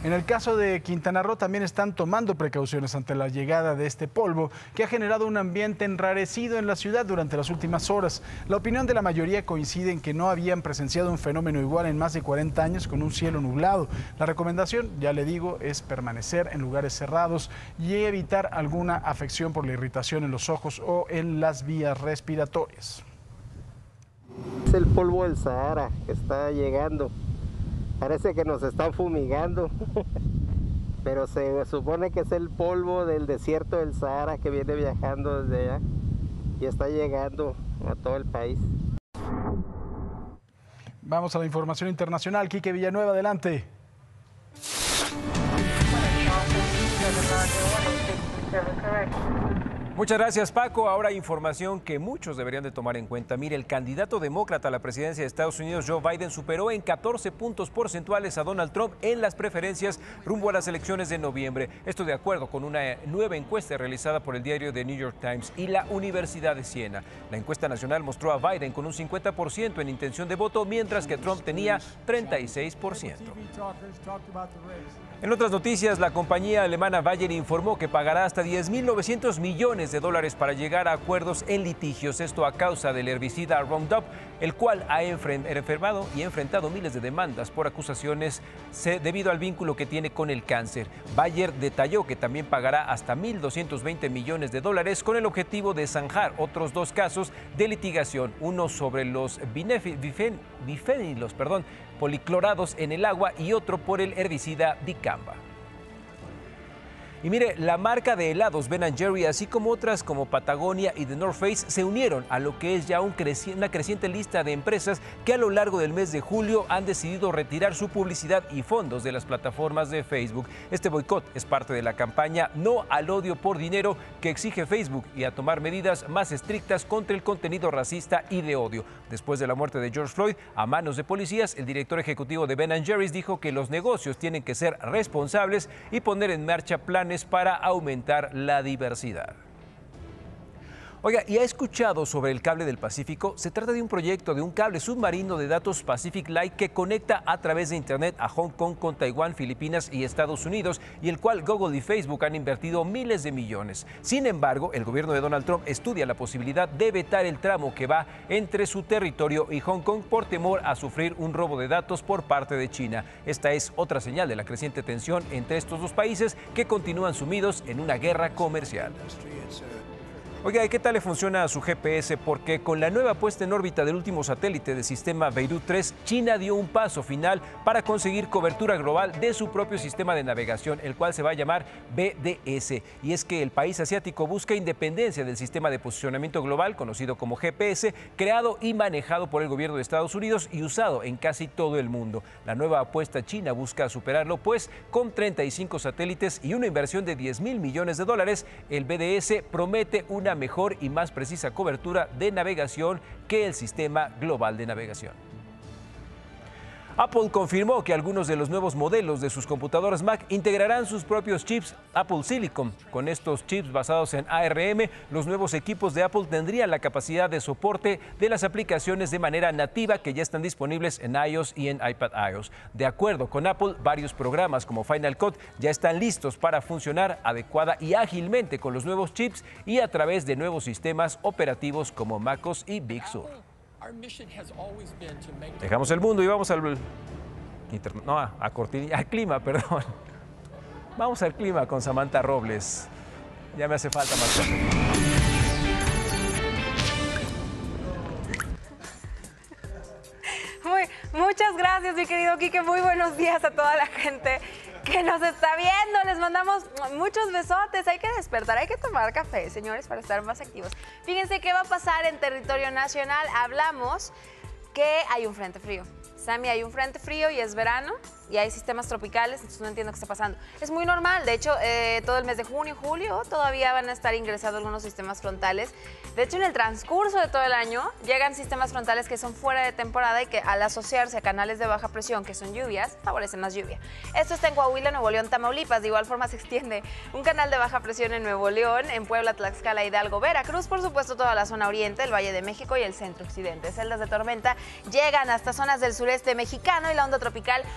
En el caso de Quintana Roo también están tomando precauciones ante la llegada de este polvo que ha generado un ambiente enrarecido en la ciudad durante las últimas horas. La opinión de la mayoría coincide en que no habían presenciado un fenómeno igual en más de 40 años con un cielo nublado. La recomendación, ya le digo, es permanecer en lugares cerrados y evitar alguna afección por la irritación en los ojos o en las vías respiratorias. Es el polvo del Sahara que está llegando. Parece que nos están fumigando, pero se supone que es el polvo del desierto del Sahara que viene viajando desde allá y está llegando a todo el país. Vamos a la información internacional. Quique Villanueva, adelante. Muchas gracias, Paco. Ahora información que muchos deberían de tomar en cuenta. Mire, el candidato demócrata a la presidencia de Estados Unidos, Joe Biden, superó en 14 puntos porcentuales a Donald Trump en las preferencias rumbo a las elecciones de noviembre. Esto de acuerdo con una nueva encuesta realizada por el diario The New York Times y la Universidad de Siena. La encuesta nacional mostró a Biden con un 50% en intención de voto, mientras que Trump tenía 36%. En otras noticias, la compañía alemana Bayer informó que pagará hasta $10.900 millones para llegar a acuerdos en litigios. Esto a causa del herbicida Roundup, el cual ha enfrentado miles de demandas por acusaciones debido al vínculo que tiene con el cáncer. Bayer detalló que también pagará hasta $1.220 millones con el objetivo de zanjar otros 2 casos de litigación, uno sobre los bifenilos policlorados en el agua y otro por el herbicida dicamba. Y mire, la marca de helados Ben & Jerry, así como otras como Patagonia y The North Face, se unieron a lo que es ya una creciente lista de empresas que a lo largo del mes de julio han decidido retirar su publicidad y fondos de las plataformas de Facebook. Este boicot es parte de la campaña No al odio por dinero que exige Facebook y a tomar medidas más estrictas contra el contenido racista y de odio. Después de la muerte de George Floyd a manos de policías, el director ejecutivo de Ben & Jerry's dijo que los negocios tienen que ser responsables y poner en marcha planes para aumentar la diversidad. Oiga, ¿y ha escuchado sobre el cable del Pacífico? Se trata de un proyecto de un cable submarino de datos Pacific Light que conecta a través de Internet a Hong Kong con Taiwán, Filipinas y Estados Unidos, y el cual Google y Facebook han invertido miles de millones. Sin embargo, el gobierno de Donald Trump estudia la posibilidad de vetar el tramo que va entre su territorio y Hong Kong por temor a sufrir un robo de datos por parte de China. Esta es otra señal de la creciente tensión entre estos dos países que continúan sumidos en una guerra comercial. Oiga, ¿y qué tal le funciona a su GPS? Porque con la nueva puesta en órbita del último satélite del sistema Beidou 3, China dio un paso final para conseguir cobertura global de su propio sistema de navegación, el cual se va a llamar BDS. Y es que el país asiático busca independencia del sistema de posicionamiento global, conocido como GPS, creado y manejado por el gobierno de Estados Unidos y usado en casi todo el mundo. La nueva apuesta china busca superarlo, pues con 35 satélites y una inversión de $10.000 millones, el BDS promete una mejor y más precisa cobertura de navegación que el sistema global de navegación. Apple confirmó que algunos de los nuevos modelos de sus computadoras Mac integrarán sus propios chips Apple Silicon. Con estos chips basados en ARM, los nuevos equipos de Apple tendrían la capacidad de soporte de las aplicaciones de manera nativa que ya están disponibles en iOS y en iPadOS. De acuerdo con Apple, varios programas como Final Cut ya están listos para funcionar adecuada y ágilmente con los nuevos chips y a través de nuevos sistemas operativos como MacOS y Big Sur. Dejamos el mundo y vamos al clima, perdón. Vamos al clima con Samantha Robles. Ya me hace falta más café. Muchas gracias, mi querido Quique. Muy buenos días a toda la gente que nos está viendo. Les mandamos muchos besotes. Hay que despertar, hay que tomar café, señores, para estar más activos. Fíjense qué va a pasar en territorio nacional. Hablamos que hay un frente frío. Sammy, hay un frente frío y es verano y hay sistemas tropicales, entonces no entiendo qué está pasando. Es muy normal, de hecho, todo el mes de junio y julio todavía van a estar ingresando algunos sistemas frontales. De hecho, en el transcurso de todo el año llegan sistemas frontales que son fuera de temporada y que al asociarse a canales de baja presión, que son lluvias, favorecen más lluvia. Esto está en Coahuila, Nuevo León, Tamaulipas. De igual forma se extiende un canal de baja presión en Nuevo León, en Puebla, Tlaxcala, Hidalgo, Veracruz, por supuesto toda la zona oriente, el Valle de México y el centro occidente. Celdas de tormenta llegan hasta zonas del sureste mexicano y la onda tropical número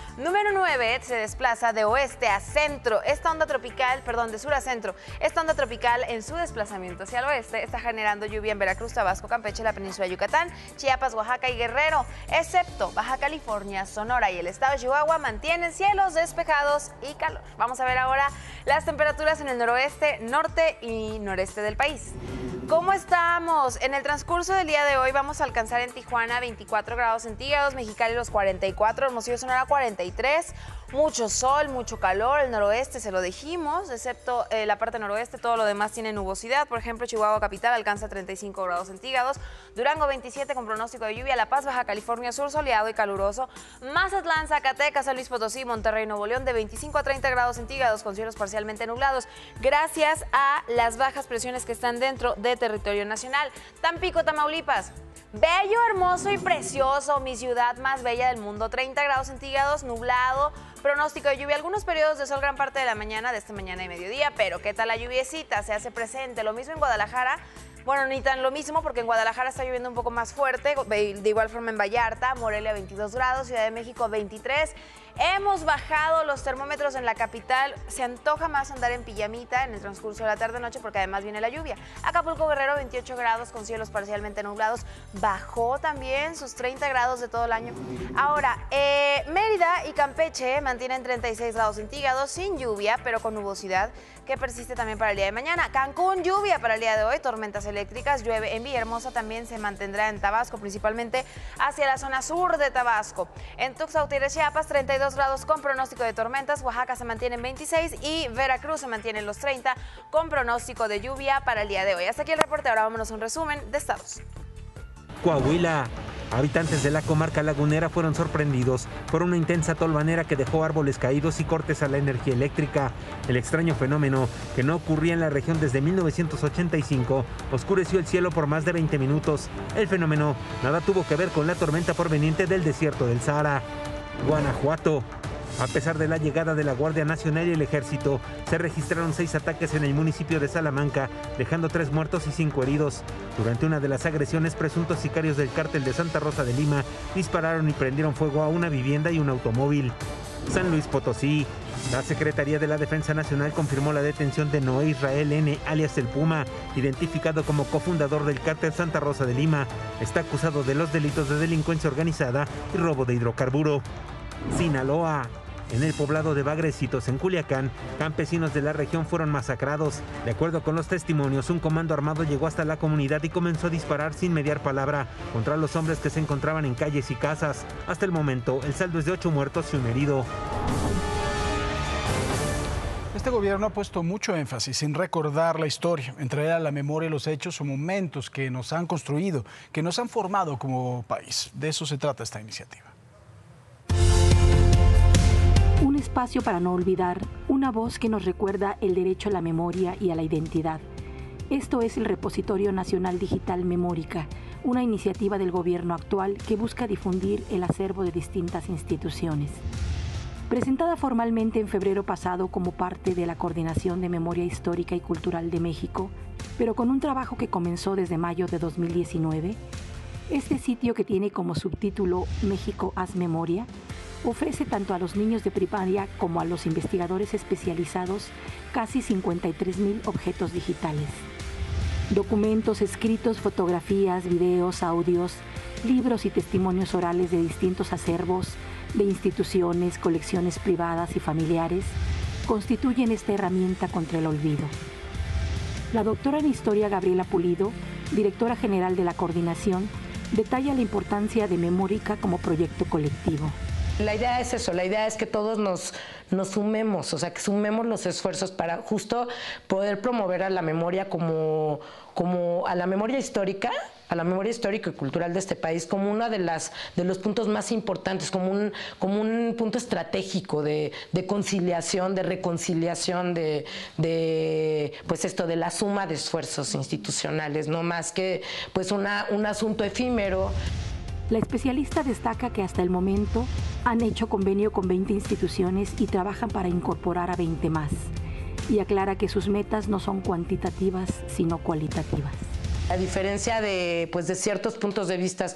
fenómeno 9 se desplaza de oeste a centro. Esta onda tropical, de sur a centro. Esta onda tropical en su desplazamiento hacia el oeste está generando lluvia en Veracruz, Tabasco, Campeche, la península de Yucatán, Chiapas, Oaxaca y Guerrero, excepto Baja California, Sonora y el estado de Chihuahua mantienen cielos despejados y calor. Vamos a ver ahora las temperaturas en el noroeste, norte y noreste del país. ¿Cómo estamos? En el transcurso del día de hoy vamos a alcanzar en Tijuana 24 grados centígrados, Mexicali los 44, Hermosillo, Sonora 43, mucho sol, mucho calor, el noroeste se lo dijimos, excepto la parte noroeste, todo lo demás tiene nubosidad. Por ejemplo, Chihuahua capital alcanza 35 grados centígrados, Durango 27 con pronóstico de lluvia, La Paz, Baja California Sur soleado y caluroso, Mazatlán, Zacatecas, San Luis Potosí, Monterrey, Nuevo León de 25 a 30 grados centígrados con cielos parcialmente nublados, gracias a las bajas presiones que están dentro de territorio nacional. Tampico, Tamaulipas. Bello, hermoso y precioso, mi ciudad más bella del mundo, 30 grados centígrados, nublado, pronóstico de lluvia, algunos periodos de sol gran parte de la mañana, de esta mañana y mediodía, pero ¿qué tal la lluviecita? Se hace presente, lo mismo en Guadalajara. Bueno, ni tan lo mismo porque en Guadalajara está lloviendo un poco más fuerte, de igual forma en Vallarta, Morelia 22 grados, Ciudad de México 23. Hemos bajado los termómetros en la capital, se antoja más andar en pijamita en el transcurso de la tarde-noche porque además viene la lluvia. Acapulco, Guerrero 28 grados con cielos parcialmente nublados, bajó también sus 30 grados de todo el año. Ahora, Mérida y Campeche mantienen 36 grados centígrados sin lluvia, pero con nubosidad que persiste también para el día de mañana. Cancún, lluvia para el día de hoy, tormentas eléctricas, llueve en Villahermosa, también se mantendrá en Tabasco, principalmente hacia la zona sur de Tabasco. En Tuxtla Gutiérrez, Chiapas, 32 grados con pronóstico de tormentas, Oaxaca se mantiene en 26 y Veracruz se mantiene en los 30 con pronóstico de lluvia para el día de hoy. Hasta aquí el reporte, ahora vámonos a un resumen de estados. Coahuila. Habitantes de la comarca lagunera fueron sorprendidos por una intensa tolvanera que dejó árboles caídos y cortes a la energía eléctrica. El extraño fenómeno, que no ocurría en la región desde 1985, oscureció el cielo por más de 20 minutos. El fenómeno nada tuvo que ver con la tormenta proveniente del desierto del Sahara. Guanajuato. A pesar de la llegada de la Guardia Nacional y el Ejército, se registraron 6 ataques en el municipio de Salamanca, dejando 3 muertos y 5 heridos. Durante una de las agresiones, presuntos sicarios del cártel de Santa Rosa de Lima dispararon y prendieron fuego a una vivienda y un automóvil. San Luis Potosí. La Secretaría de la Defensa Nacional confirmó la detención de Noé Israel N., alias El Puma, identificado como cofundador del cártel Santa Rosa de Lima. Está acusado de los delitos de delincuencia organizada y robo de hidrocarburo. Sinaloa. En el poblado de Bagrecitos, en Culiacán, campesinos de la región fueron masacrados. De acuerdo con los testimonios, un comando armado llegó hasta la comunidad y comenzó a disparar sin mediar palabra contra los hombres que se encontraban en calles y casas. Hasta el momento, el saldo es de 8 muertos y 1 herido. Este gobierno ha puesto mucho énfasis en recordar la historia, en traer a la memoria los hechos o momentos que nos han construido, que nos han formado como país. De eso se trata esta iniciativa. Un espacio para no olvidar, una voz que nos recuerda el derecho a la memoria y a la identidad. Esto es el Repositorio Nacional Digital Memórica, una iniciativa del gobierno actual que busca difundir el acervo de distintas instituciones. Presentada formalmente en febrero pasado como parte de la Coordinación de Memoria Histórica y Cultural de México, pero con un trabajo que comenzó desde mayo de 2019, este sitio, que tiene como subtítulo México Haz Memoria, ofrece tanto a los niños de primaria como a los investigadores especializados casi 53,000 objetos digitales. Documentos, escritos, fotografías, videos, audios, libros y testimonios orales de distintos acervos, de instituciones, colecciones privadas y familiares, constituyen esta herramienta contra el olvido. La doctora en Historia Gabriela Pulido, directora general de la coordinación, detalla la importancia de Memórica como proyecto colectivo. La idea es eso, la idea es que todos nos sumemos, o sea, que sumemos los esfuerzos para justo poder promover a la memoria como a la memoria histórica, y cultural de este país, como una de los puntos más importantes, como un punto estratégico de conciliación, de reconciliación, pues esto, de la suma de esfuerzos institucionales, no más que pues un asunto efímero. La especialista destaca que hasta el momento han hecho convenio con 20 instituciones y trabajan para incorporar a 20 más. Y aclara que sus metas no son cuantitativas, sino cualitativas. A diferencia de ciertos puntos de vista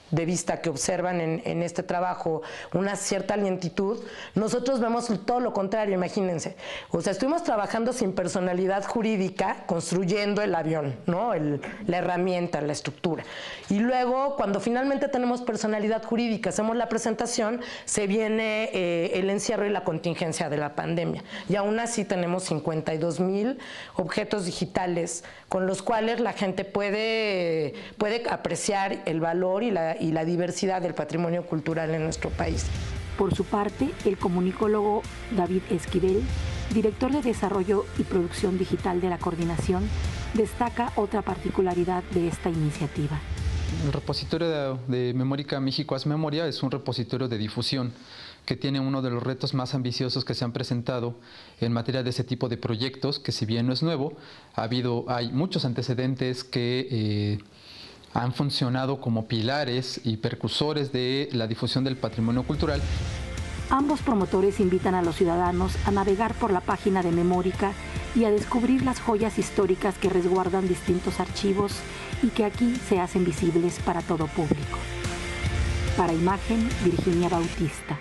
de vista que observan en este trabajo una cierta lentitud, nosotros vemos todo lo contrario, imagínense. O sea, estuvimos trabajando sin personalidad jurídica, construyendo el avión, ¿no? La herramienta, la estructura. Y luego, cuando finalmente tenemos personalidad jurídica, hacemos la presentación, se viene el encierro y la contingencia de la pandemia. Y aún así tenemos 52,000 objetos digitales con los cuales la gente puede apreciar el valor y la diversidad del patrimonio cultural en nuestro país. Por su parte, el comunicólogo David Esquivel, director de Desarrollo y Producción Digital de la Coordinación, destaca otra particularidad de esta iniciativa. El repositorio de Memórica México Haz Memoria es un repositorio de difusión que tiene uno de los retos más ambiciosos que se han presentado en materia de ese tipo de proyectos, que si bien no es nuevo, hay muchos antecedentes que han funcionado como pilares y precursores de la difusión del patrimonio cultural. Ambos promotores invitan a los ciudadanos a navegar por la página de Memórica y a descubrir las joyas históricas que resguardan distintos archivos y que aquí se hacen visibles para todo público. Para Imagen, Virginia Bautista.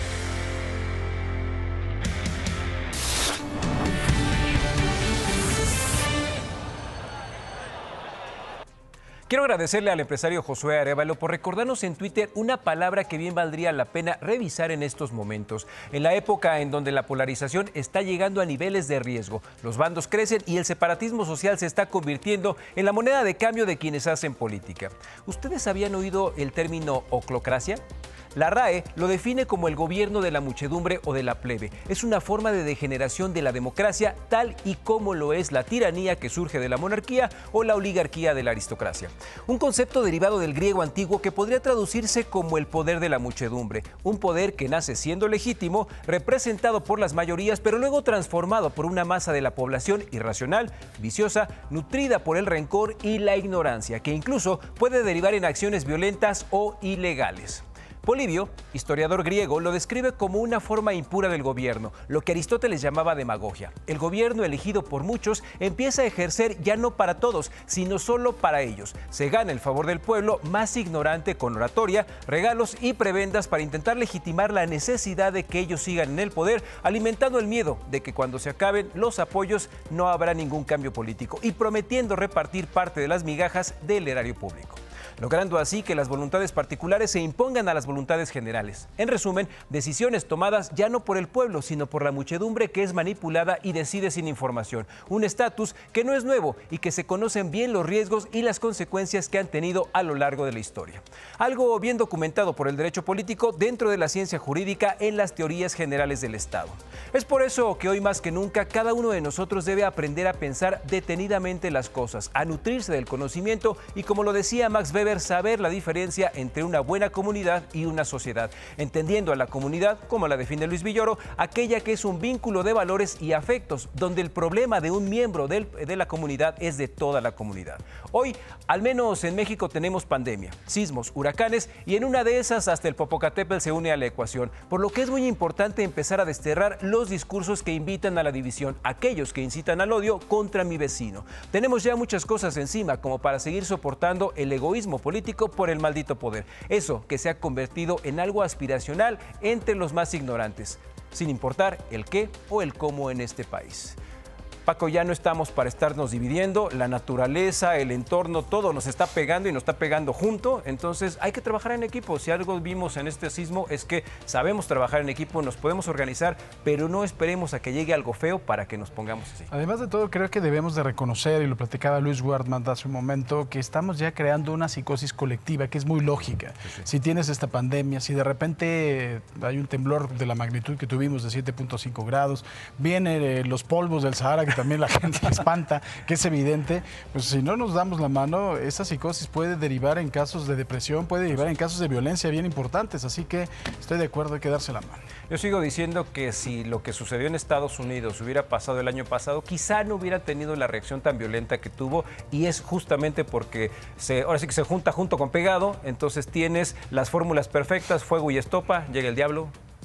Quiero agradecerle al empresario Josué Arévalo por recordarnos en Twitter una palabra que bien valdría la pena revisar en estos momentos. En la época en donde la polarización está llegando a niveles de riesgo, los bandos crecen y el separatismo social se está convirtiendo en la moneda de cambio de quienes hacen política. ¿Ustedes habían oído el término oclocracia? La RAE lo define como el gobierno de la muchedumbre o de la plebe. Es una forma de degeneración de la democracia, tal y como lo es la tiranía que surge de la monarquía o la oligarquía de la aristocracia. Un concepto derivado del griego antiguo que podría traducirse como el poder de la muchedumbre. Un poder que nace siendo legítimo, representado por las mayorías, pero luego transformado por una masa de la población irracional, viciosa, nutrida por el rencor y la ignorancia, que incluso puede derivar en acciones violentas o ilegales. Polibio, historiador griego, lo describe como una forma impura del gobierno, lo que Aristóteles llamaba demagogia. El gobierno elegido por muchos empieza a ejercer ya no para todos, sino solo para ellos. Se gana el favor del pueblo más ignorante con oratoria, regalos y prebendas para intentar legitimar la necesidad de que ellos sigan en el poder, alimentando el miedo de que cuando se acaben los apoyos no habrá ningún cambio político y prometiendo repartir parte de las migajas del erario público, logrando así que las voluntades particulares se impongan a las voluntades generales. En resumen, decisiones tomadas ya no por el pueblo, sino por la muchedumbre que es manipulada y decide sin información. Un estatus que no es nuevo y que se conocen bien los riesgos y las consecuencias que han tenido a lo largo de la historia. Algo bien documentado por el derecho político dentro de la ciencia jurídica en las teorías generales del Estado. Es por eso que hoy más que nunca cada uno de nosotros debe aprender a pensar detenidamente las cosas, a nutrirse del conocimiento y, como lo decía Max Weber, saber la diferencia entre una buena comunidad y una sociedad, entendiendo a la comunidad, como la define Luis Villoro, aquella que es un vínculo de valores y afectos, donde el problema de un miembro de la comunidad es de toda la comunidad. Hoy, al menos en México, tenemos pandemia, sismos, huracanes y en una de esas hasta el Popocatépetl se une a la ecuación, por lo que es muy importante empezar a desterrar los discursos que invitan a la división, aquellos que incitan al odio contra mi vecino. Tenemos ya muchas cosas encima como para seguir soportando el egoísmo político por el maldito poder. Eso que se ha convertido en algo aspiracional entre los más ignorantes, sin importar el qué o el cómo en este país. Paco, ya no estamos para estarnos dividiendo, la naturaleza, el entorno, todo nos está pegando y nos está pegando junto, entonces hay que trabajar en equipo. Si algo vimos en este sismo es que sabemos trabajar en equipo, nos podemos organizar, pero no esperemos a que llegue algo feo para que nos pongamos así. Además de todo, creo que debemos de reconocer, y lo platicaba Luis Wertmann hace un momento, que estamos ya creando una psicosis colectiva que es muy lógica. Sí. Si tienes esta pandemia, si de repente hay un temblor de la magnitud que tuvimos de 7.5 grados, vienen los polvos del Sahara que también la gente espanta, que es evidente, pues si no nos damos la mano, esa psicosis puede derivar en casos de depresión, puede derivar en casos de violencia bien importantes, así que estoy de acuerdo, hay que darse la mano. Yo sigo diciendo que si lo que sucedió en Estados Unidos hubiera pasado el año pasado, quizá no hubiera tenido la reacción tan violenta que tuvo, y es justamente porque ahora sí que se junta junto con pegado, entonces tienes las fórmulas perfectas, fuego y estopa, llega el diablo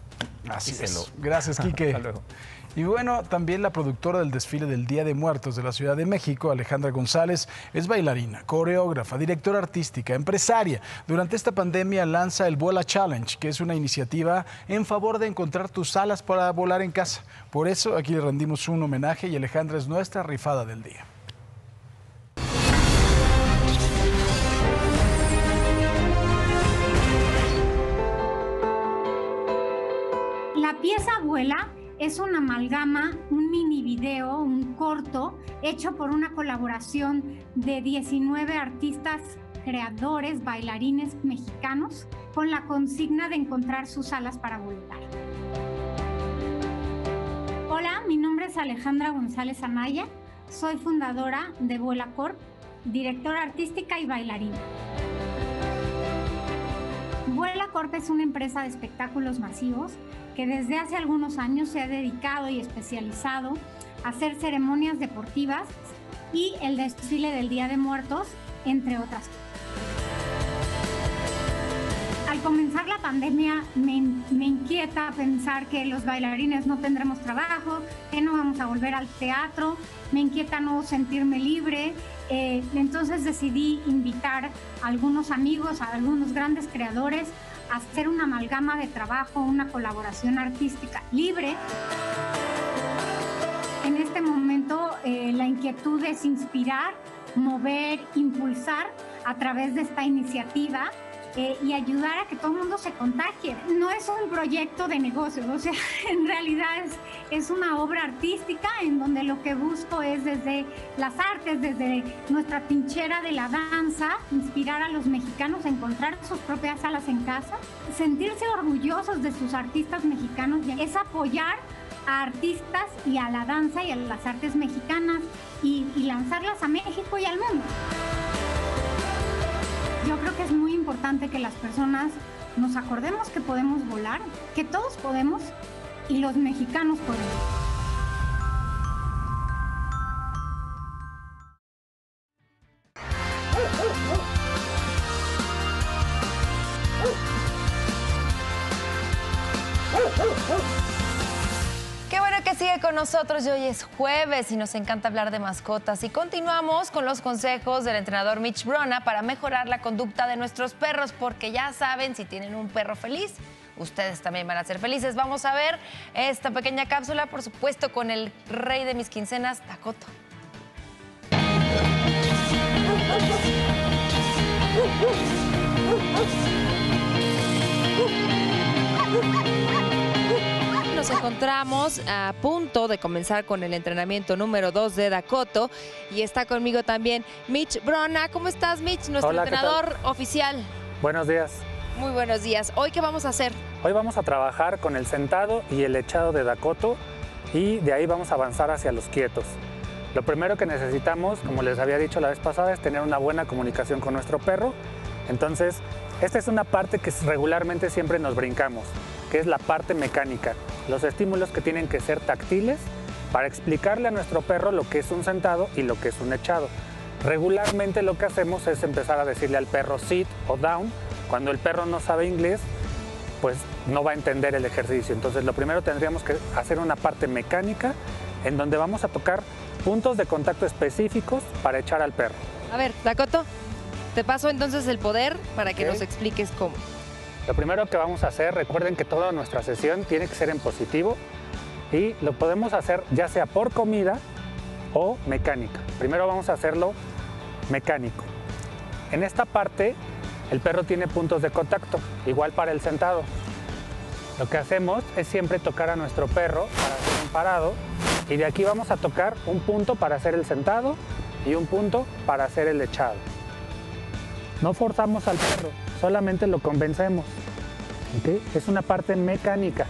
Así es. Gracias, Quique. Hasta luego. Y bueno, también la productora del desfile del Día de Muertos de la Ciudad de México, Alejandra González, es bailarina, coreógrafa, directora artística, empresaria. Durante esta pandemia lanza el Vuela Challenge, que es una iniciativa en favor de encontrar tus alas para volar en casa. Por eso aquí le rendimos un homenaje y Alejandra es nuestra rifada del día. La pieza Vuela es una amalgama, un mini video, un corto, hecho por una colaboración de 19 artistas, creadores, bailarines mexicanos, con la consigna de encontrar sus alas para volar. Hola, mi nombre es Alejandra González Anaya, soy fundadora de Vuela Corp, directora artística y bailarina. Vuela Corp es una empresa de espectáculos masivos que desde hace algunos años se ha dedicado y especializado a hacer ceremonias deportivas y el desfile del Día de Muertos, entre otras cosas. Al comenzar la pandemia me inquieta pensar que los bailarines no tendremos trabajo, que no vamos a volver al teatro, me inquieta no sentirme libre. Entonces decidí invitar a algunos amigos, a algunos grandes creadores, a hacer una amalgama de trabajo, una colaboración artística libre. En este momento la inquietud es inspirar, mover, impulsar a través de esta iniciativa y ayudar a que todo el mundo se contagie. No es un proyecto de negocios, o sea, en realidad es una obra artística en donde lo que busco es desde las artes, desde nuestra trinchera de la danza, inspirar a los mexicanos a encontrar sus propias alas en casa, sentirse orgullosos de sus artistas mexicanos, es apoyar a artistas y a la danza y a las artes mexicanas y lanzarlas a México y al mundo. Yo creo que es muy importante que las personas nos acordemos que podemos volar, que todos podemos y los mexicanos podemos. Qué bueno que sigue con nosotros y hoy es jueves y nos encanta hablar de mascotas y continuamos con los consejos del entrenador Mitch Brona para mejorar la conducta de nuestros perros porque ya saben, si tienen un perro feliz, ustedes también van a ser felices. Vamos a ver esta pequeña cápsula, por supuesto, con el rey de mis quincenas, Dakoto. Nos encontramos a punto de comenzar con el entrenamiento número 2 de Dakoto y está conmigo también Mitch Brona. ¿Cómo estás, Mitch? Nuestro entrenador oficial. Buenos días. Muy buenos días. ¿Hoy qué vamos a hacer? Hoy vamos a trabajar con el sentado y el echado de Dakoto y de ahí vamos a avanzar hacia los quietos. Lo primero que necesitamos, como les había dicho la vez pasada, es tener una buena comunicación con nuestro perro. Entonces, esta es una parte que regularmente siempre nos brincamos, que es la parte mecánica. Los estímulos que tienen que ser táctiles para explicarle a nuestro perro lo que es un sentado y lo que es un echado. Regularmente lo que hacemos es empezar a decirle al perro sit o down. Cuando el perro no sabe inglés, pues no va a entender el ejercicio. Entonces lo primero tendríamos que hacer una parte mecánica en donde vamos a tocar puntos de contacto específicos para echar al perro. A ver, Dakoto, te paso entonces el poder para que nos expliques cómo. Lo primero que vamos a hacer, recuerden que toda nuestra sesión tiene que ser en positivo y lo podemos hacer ya sea por comida o mecánica. Primero vamos a hacerlo mecánico. En esta parte el perro tiene puntos de contacto, igual para el sentado. Lo que hacemos es siempre tocar a nuestro perro para hacer un parado y de aquí vamos a tocar un punto para hacer el sentado y un punto para hacer el echado. No forzamos al perro, solamente lo convencemos. ¿Okay? Es una parte mecánica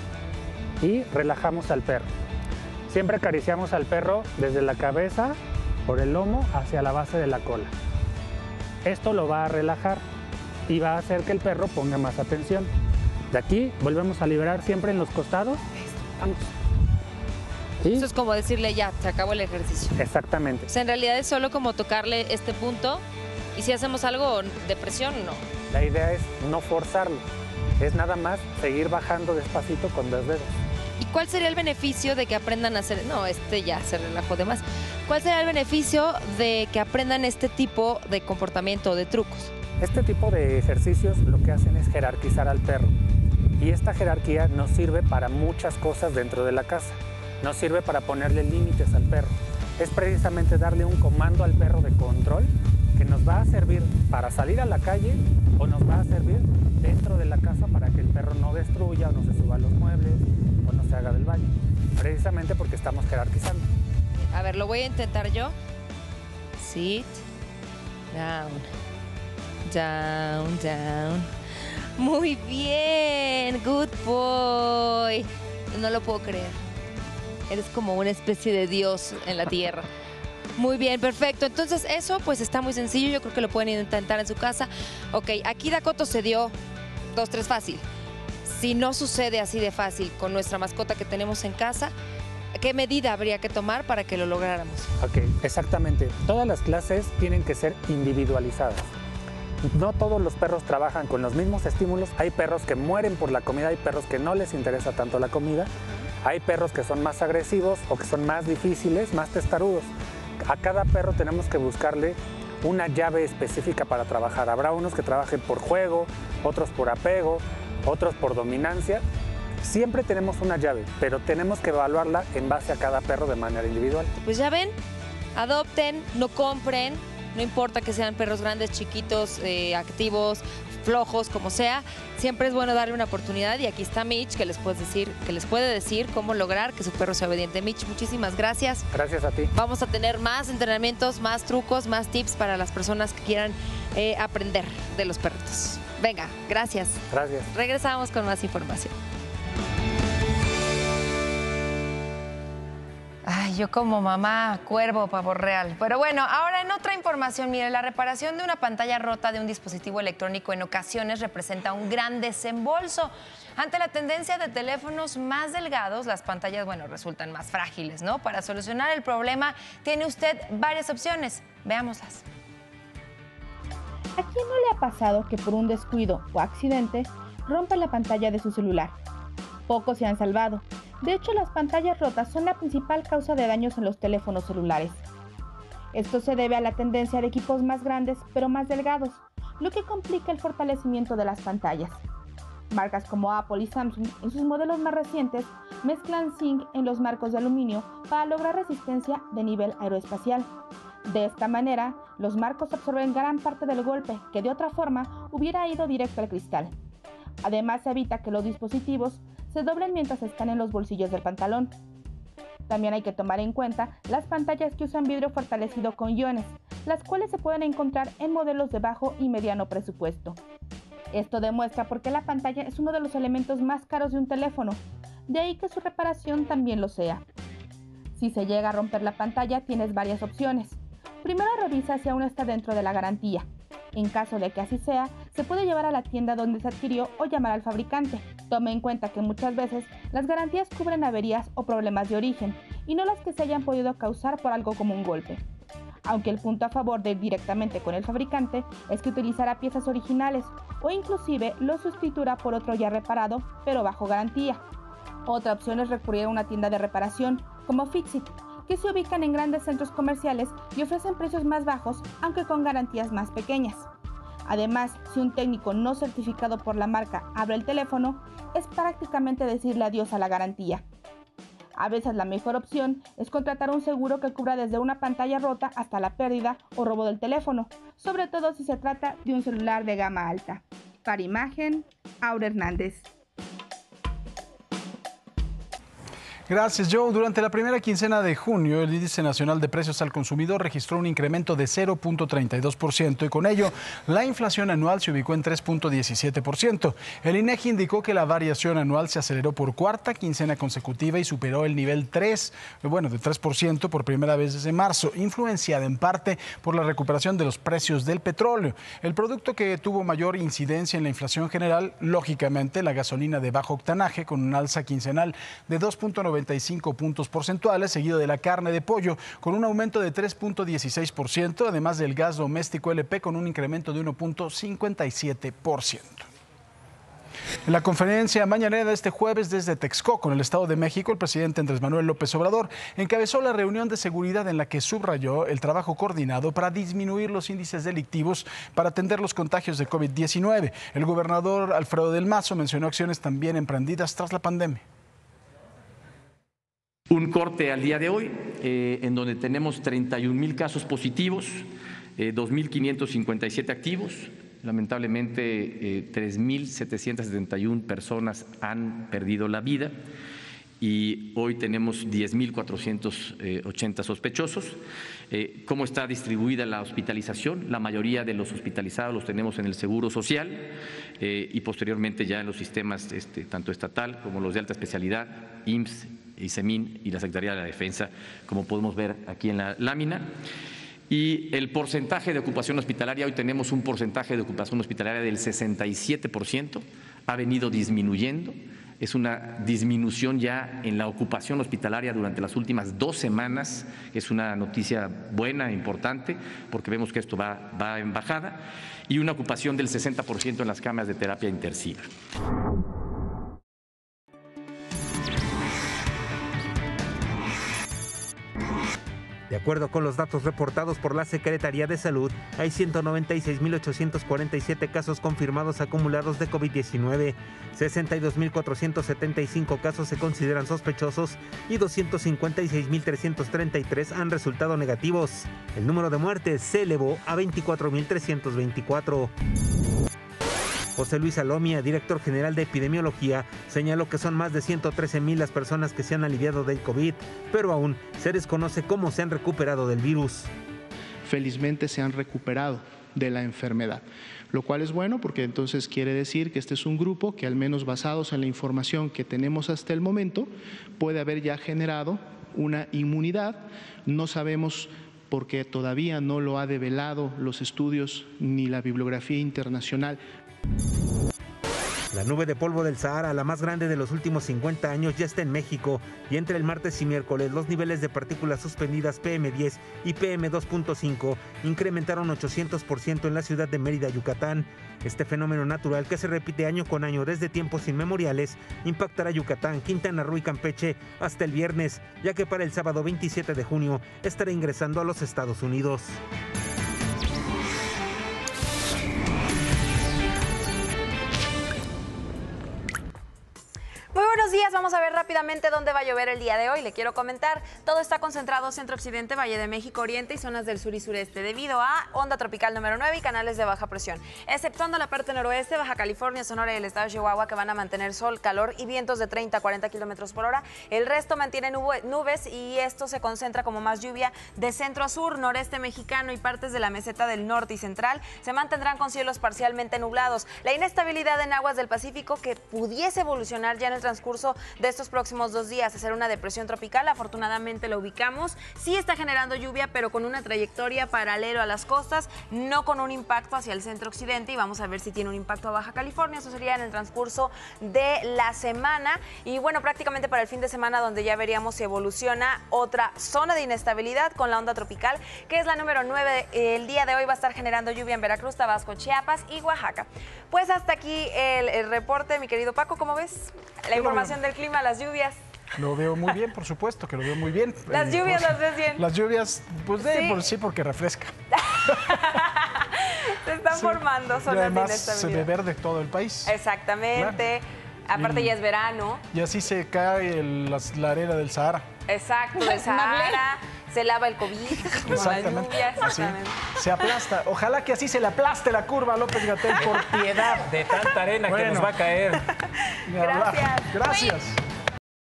y relajamos al perro. Siempre acariciamos al perro desde la cabeza, por el lomo, hacia la base de la cola. Esto lo va a relajar y va a hacer que el perro ponga más atención. De aquí volvemos a liberar siempre en los costados. Vamos. ¿Sí? Eso es como decirle ya, se acabó el ejercicio. Exactamente. O sea, en realidad es solo como tocarle este punto y si hacemos algo de presión, no. La idea es no forzarlo. Es nada más seguir bajando despacito con 2 dedos. ¿Y cuál sería el beneficio de que aprendan a hacer? No, ya se relajó de más. ¿Cuál sería el beneficio de que aprendan este tipo de comportamiento o de trucos? Este tipo de ejercicios lo que hacen es jerarquizar al perro. Y esta jerarquía nos sirve para muchas cosas dentro de la casa. Nos sirve para ponerle límites al perro. Es precisamente darle un comando al perro de control que nos va a servir para salir a la calle o nos va a servir dentro de la casa para que el perro no destruya o no se suba a los muebles o no se haga del baño. Precisamente porque estamos jerarquizando. A ver, lo voy a intentar yo. Sit, down, down, down. Muy bien, good boy. No lo puedo creer. Eres como una especie de dios en la tierra. Muy bien, perfecto. Entonces eso pues está muy sencillo. Yo creo que lo pueden intentar en su casa. Ok, aquí Dakoto se dio 2, 3 fácil. Si no sucede así de fácil con nuestra mascota que tenemos en casa, ¿qué medida habría que tomar para que lo lográramos? Ok, exactamente. Todas las clases tienen que ser individualizadas. No todos los perros trabajan con los mismos estímulos. Hay perros que mueren por la comida, hay perros que no les interesa tanto la comida. Hay perros que son más agresivos o que son más difíciles, más testarudos. A cada perro tenemos que buscarle una llave específica para trabajar. Habrá unos que trabajen por juego, otros por apego, otros por dominancia. Siempre tenemos una llave, pero tenemos que evaluarla en base a cada perro de manera individual. Pues ya ven, adopten, no compren, no importa que sean perros grandes, chiquitos, activos, flojos, como sea, siempre es bueno darle una oportunidad y aquí está Mitch que les puede decir cómo lograr que su perro sea obediente. Mitch, muchísimas gracias. Gracias a ti. Vamos a tener más entrenamientos, más trucos, más tips para las personas que quieran aprender de los perritos. Venga, gracias. Gracias. Regresamos con más información. Ay, yo como mamá, cuervo, pavo real. Pero bueno, ahora en otra información, mire, la reparación de una pantalla rota de un dispositivo electrónico en ocasiones representa un gran desembolso. Ante la tendencia de teléfonos más delgados, las pantallas, bueno, resultan más frágiles, ¿no? Para solucionar el problema, tiene usted varias opciones. Veámoslas. ¿A quién no le ha pasado que por un descuido o accidente rompa la pantalla de su celular? Pocos se han salvado. De hecho, las pantallas rotas son la principal causa de daños en los teléfonos celulares. Esto se debe a la tendencia de equipos más grandes pero más delgados, lo que complica el fortalecimiento de las pantallas. Marcas como Apple y Samsung en sus modelos más recientes mezclan zinc en los marcos de aluminio para lograr resistencia de nivel aeroespacial. De esta manera, los marcos absorben gran parte del golpe que de otra forma hubiera ido directo al cristal. Además, se evita que los dispositivos se doblen mientras están en los bolsillos del pantalón. También hay que tomar en cuenta las pantallas que usan vidrio fortalecido con iones, las cuales se pueden encontrar en modelos de bajo y mediano presupuesto. Esto demuestra por qué la pantalla es uno de los elementos más caros de un teléfono, de ahí que su reparación también lo sea. Si se llega a romper la pantalla, tienes varias opciones. Primero revisa si aún está dentro de la garantía. En caso de que así sea, se puede llevar a la tienda donde se adquirió o llamar al fabricante. Tome en cuenta que muchas veces las garantías cubren averías o problemas de origen y no las que se hayan podido causar por algo como un golpe. Aunque el punto a favor de ir directamente con el fabricante es que utilizará piezas originales o inclusive lo sustituirá por otro ya reparado, pero bajo garantía. Otra opción es recurrir a una tienda de reparación como Fixit, que se ubican en grandes centros comerciales y ofrecen precios más bajos, aunque con garantías más pequeñas. Además, si un técnico no certificado por la marca abre el teléfono, es prácticamente decirle adiós a la garantía. A veces la mejor opción es contratar un seguro que cubra desde una pantalla rota hasta la pérdida o robo del teléfono, sobre todo si se trata de un celular de gama alta. Para Imagen, Aura Hernández. Gracias, Joe. Durante la primera quincena de junio, el índice nacional de precios al consumidor registró un incremento de 0.32% y con ello la inflación anual se ubicó en 3.17%. El INEGI indicó que la variación anual se aceleró por cuarta quincena consecutiva y superó el nivel de 3% por primera vez desde marzo, influenciada en parte por la recuperación de los precios del petróleo. El producto que tuvo mayor incidencia en la inflación general, lógicamente, la gasolina de bajo octanaje, con un alza quincenal de 2.95 puntos porcentuales, seguido de la carne de pollo con un aumento de 3.16%, además del gas doméstico LP con un incremento de 1.57%. En la conferencia mañanera de este jueves desde Texcoco, en el Estado de México, el presidente Andrés Manuel López Obrador encabezó la reunión de seguridad en la que subrayó el trabajo coordinado para disminuir los índices delictivos para atender los contagios de COVID-19. El gobernador Alfredo del Mazo mencionó acciones también emprendidas tras la pandemia. Un corte al día de hoy, en donde tenemos 31,000 casos positivos, 2,557 activos. Lamentablemente, 3,771 personas han perdido la vida y hoy tenemos 10,480 sospechosos. ¿Cómo está distribuida la hospitalización? La mayoría de los hospitalizados los tenemos en el Seguro Social y posteriormente ya en los sistemas tanto estatal como los de alta especialidad, IMSS, ISEMIN y la Secretaría de la Defensa, como podemos ver aquí en la lámina. Y el porcentaje de ocupación hospitalaria, hoy tenemos un porcentaje de ocupación hospitalaria del 67%, ha venido disminuyendo, es una disminución ya en la ocupación hospitalaria durante las últimas 2 semanas, es una noticia buena, importante, porque vemos que esto va en bajada, y una ocupación del 60% en las camas de terapia intensiva. De acuerdo con los datos reportados por la Secretaría de Salud, hay 196,847 casos confirmados acumulados de COVID-19, 62,475 casos se consideran sospechosos y 256,333 han resultado negativos. El número de muertes se elevó a 24,324. José Luis Salomia, director general de epidemiología, señaló que son más de 113,000 las personas que se han aliviado del COVID, pero aún se desconoce cómo se han recuperado del virus. Felizmente se han recuperado de la enfermedad, lo cual es bueno porque entonces quiere decir que este es un grupo que, al menos basados en la información que tenemos hasta el momento, puede haber ya generado una inmunidad. No sabemos porque todavía no lo ha develado los estudios ni la bibliografía internacional. La nube de polvo del Sahara, la más grande de los últimos 50 años, ya está en México y entre el martes y miércoles los niveles de partículas suspendidas PM10 y PM2.5 incrementaron 800% en la ciudad de Mérida, Yucatán. Este fenómeno natural, que se repite año con año desde tiempos inmemoriales, impactará Yucatán, Quintana Roo y Campeche hasta el viernes, ya que para el sábado 27 de junio estará ingresando a los Estados Unidos. Muy buenos días, vamos a ver rápidamente dónde va a llover el día de hoy. Le quiero comentar, todo está concentrado centro-occidente, Valle de México, oriente y zonas del sur y sureste, debido a onda tropical número 9 y canales de baja presión, exceptuando la parte noroeste, Baja California, Sonora y el estado de Chihuahua, que van a mantener sol, calor y vientos de 30 a 40 kilómetros por hora. El resto mantiene nubes y esto se concentra como más lluvia de centro a sur, noreste mexicano y partes de la meseta del norte y central. Se mantendrán con cielos parcialmente nublados. La inestabilidad en aguas del Pacífico, que pudiese evolucionar ya en el transcurso de estos próximos 2 días a ser una depresión tropical, afortunadamente lo ubicamos. Sí está generando lluvia, pero con una trayectoria paralelo a las costas, no con un impacto hacia el centro occidente, y vamos a ver si tiene un impacto a Baja California. Eso sería en el transcurso de la semana y bueno, prácticamente para el fin de semana, donde ya veríamos si evoluciona otra zona de inestabilidad con la onda tropical, que es la número 9. El día de hoy va a estar generando lluvia en Veracruz, Tabasco, Chiapas y Oaxaca. Pues hasta aquí el reporte, mi querido Paco. ¿Cómo ves la información del clima, las lluvias? Lo veo muy bien, por supuesto que lo veo muy bien. Las lluvias las ves bien. Las lluvias, pues sí, porque refresca. Se están formando zonas de inestabilidad. Se ve verde todo el país. Exactamente. Claro. Aparte ya es verano. Y así se cae la arena del Sahara. Exacto, del Sahara. Se lava el COVID. Exactamente. Lluvia, exactamente. Se aplasta. Ojalá que así se le aplaste la curva a López-Gatell, por piedad. De tanta arena que nos va a caer. Gracias. Gracias.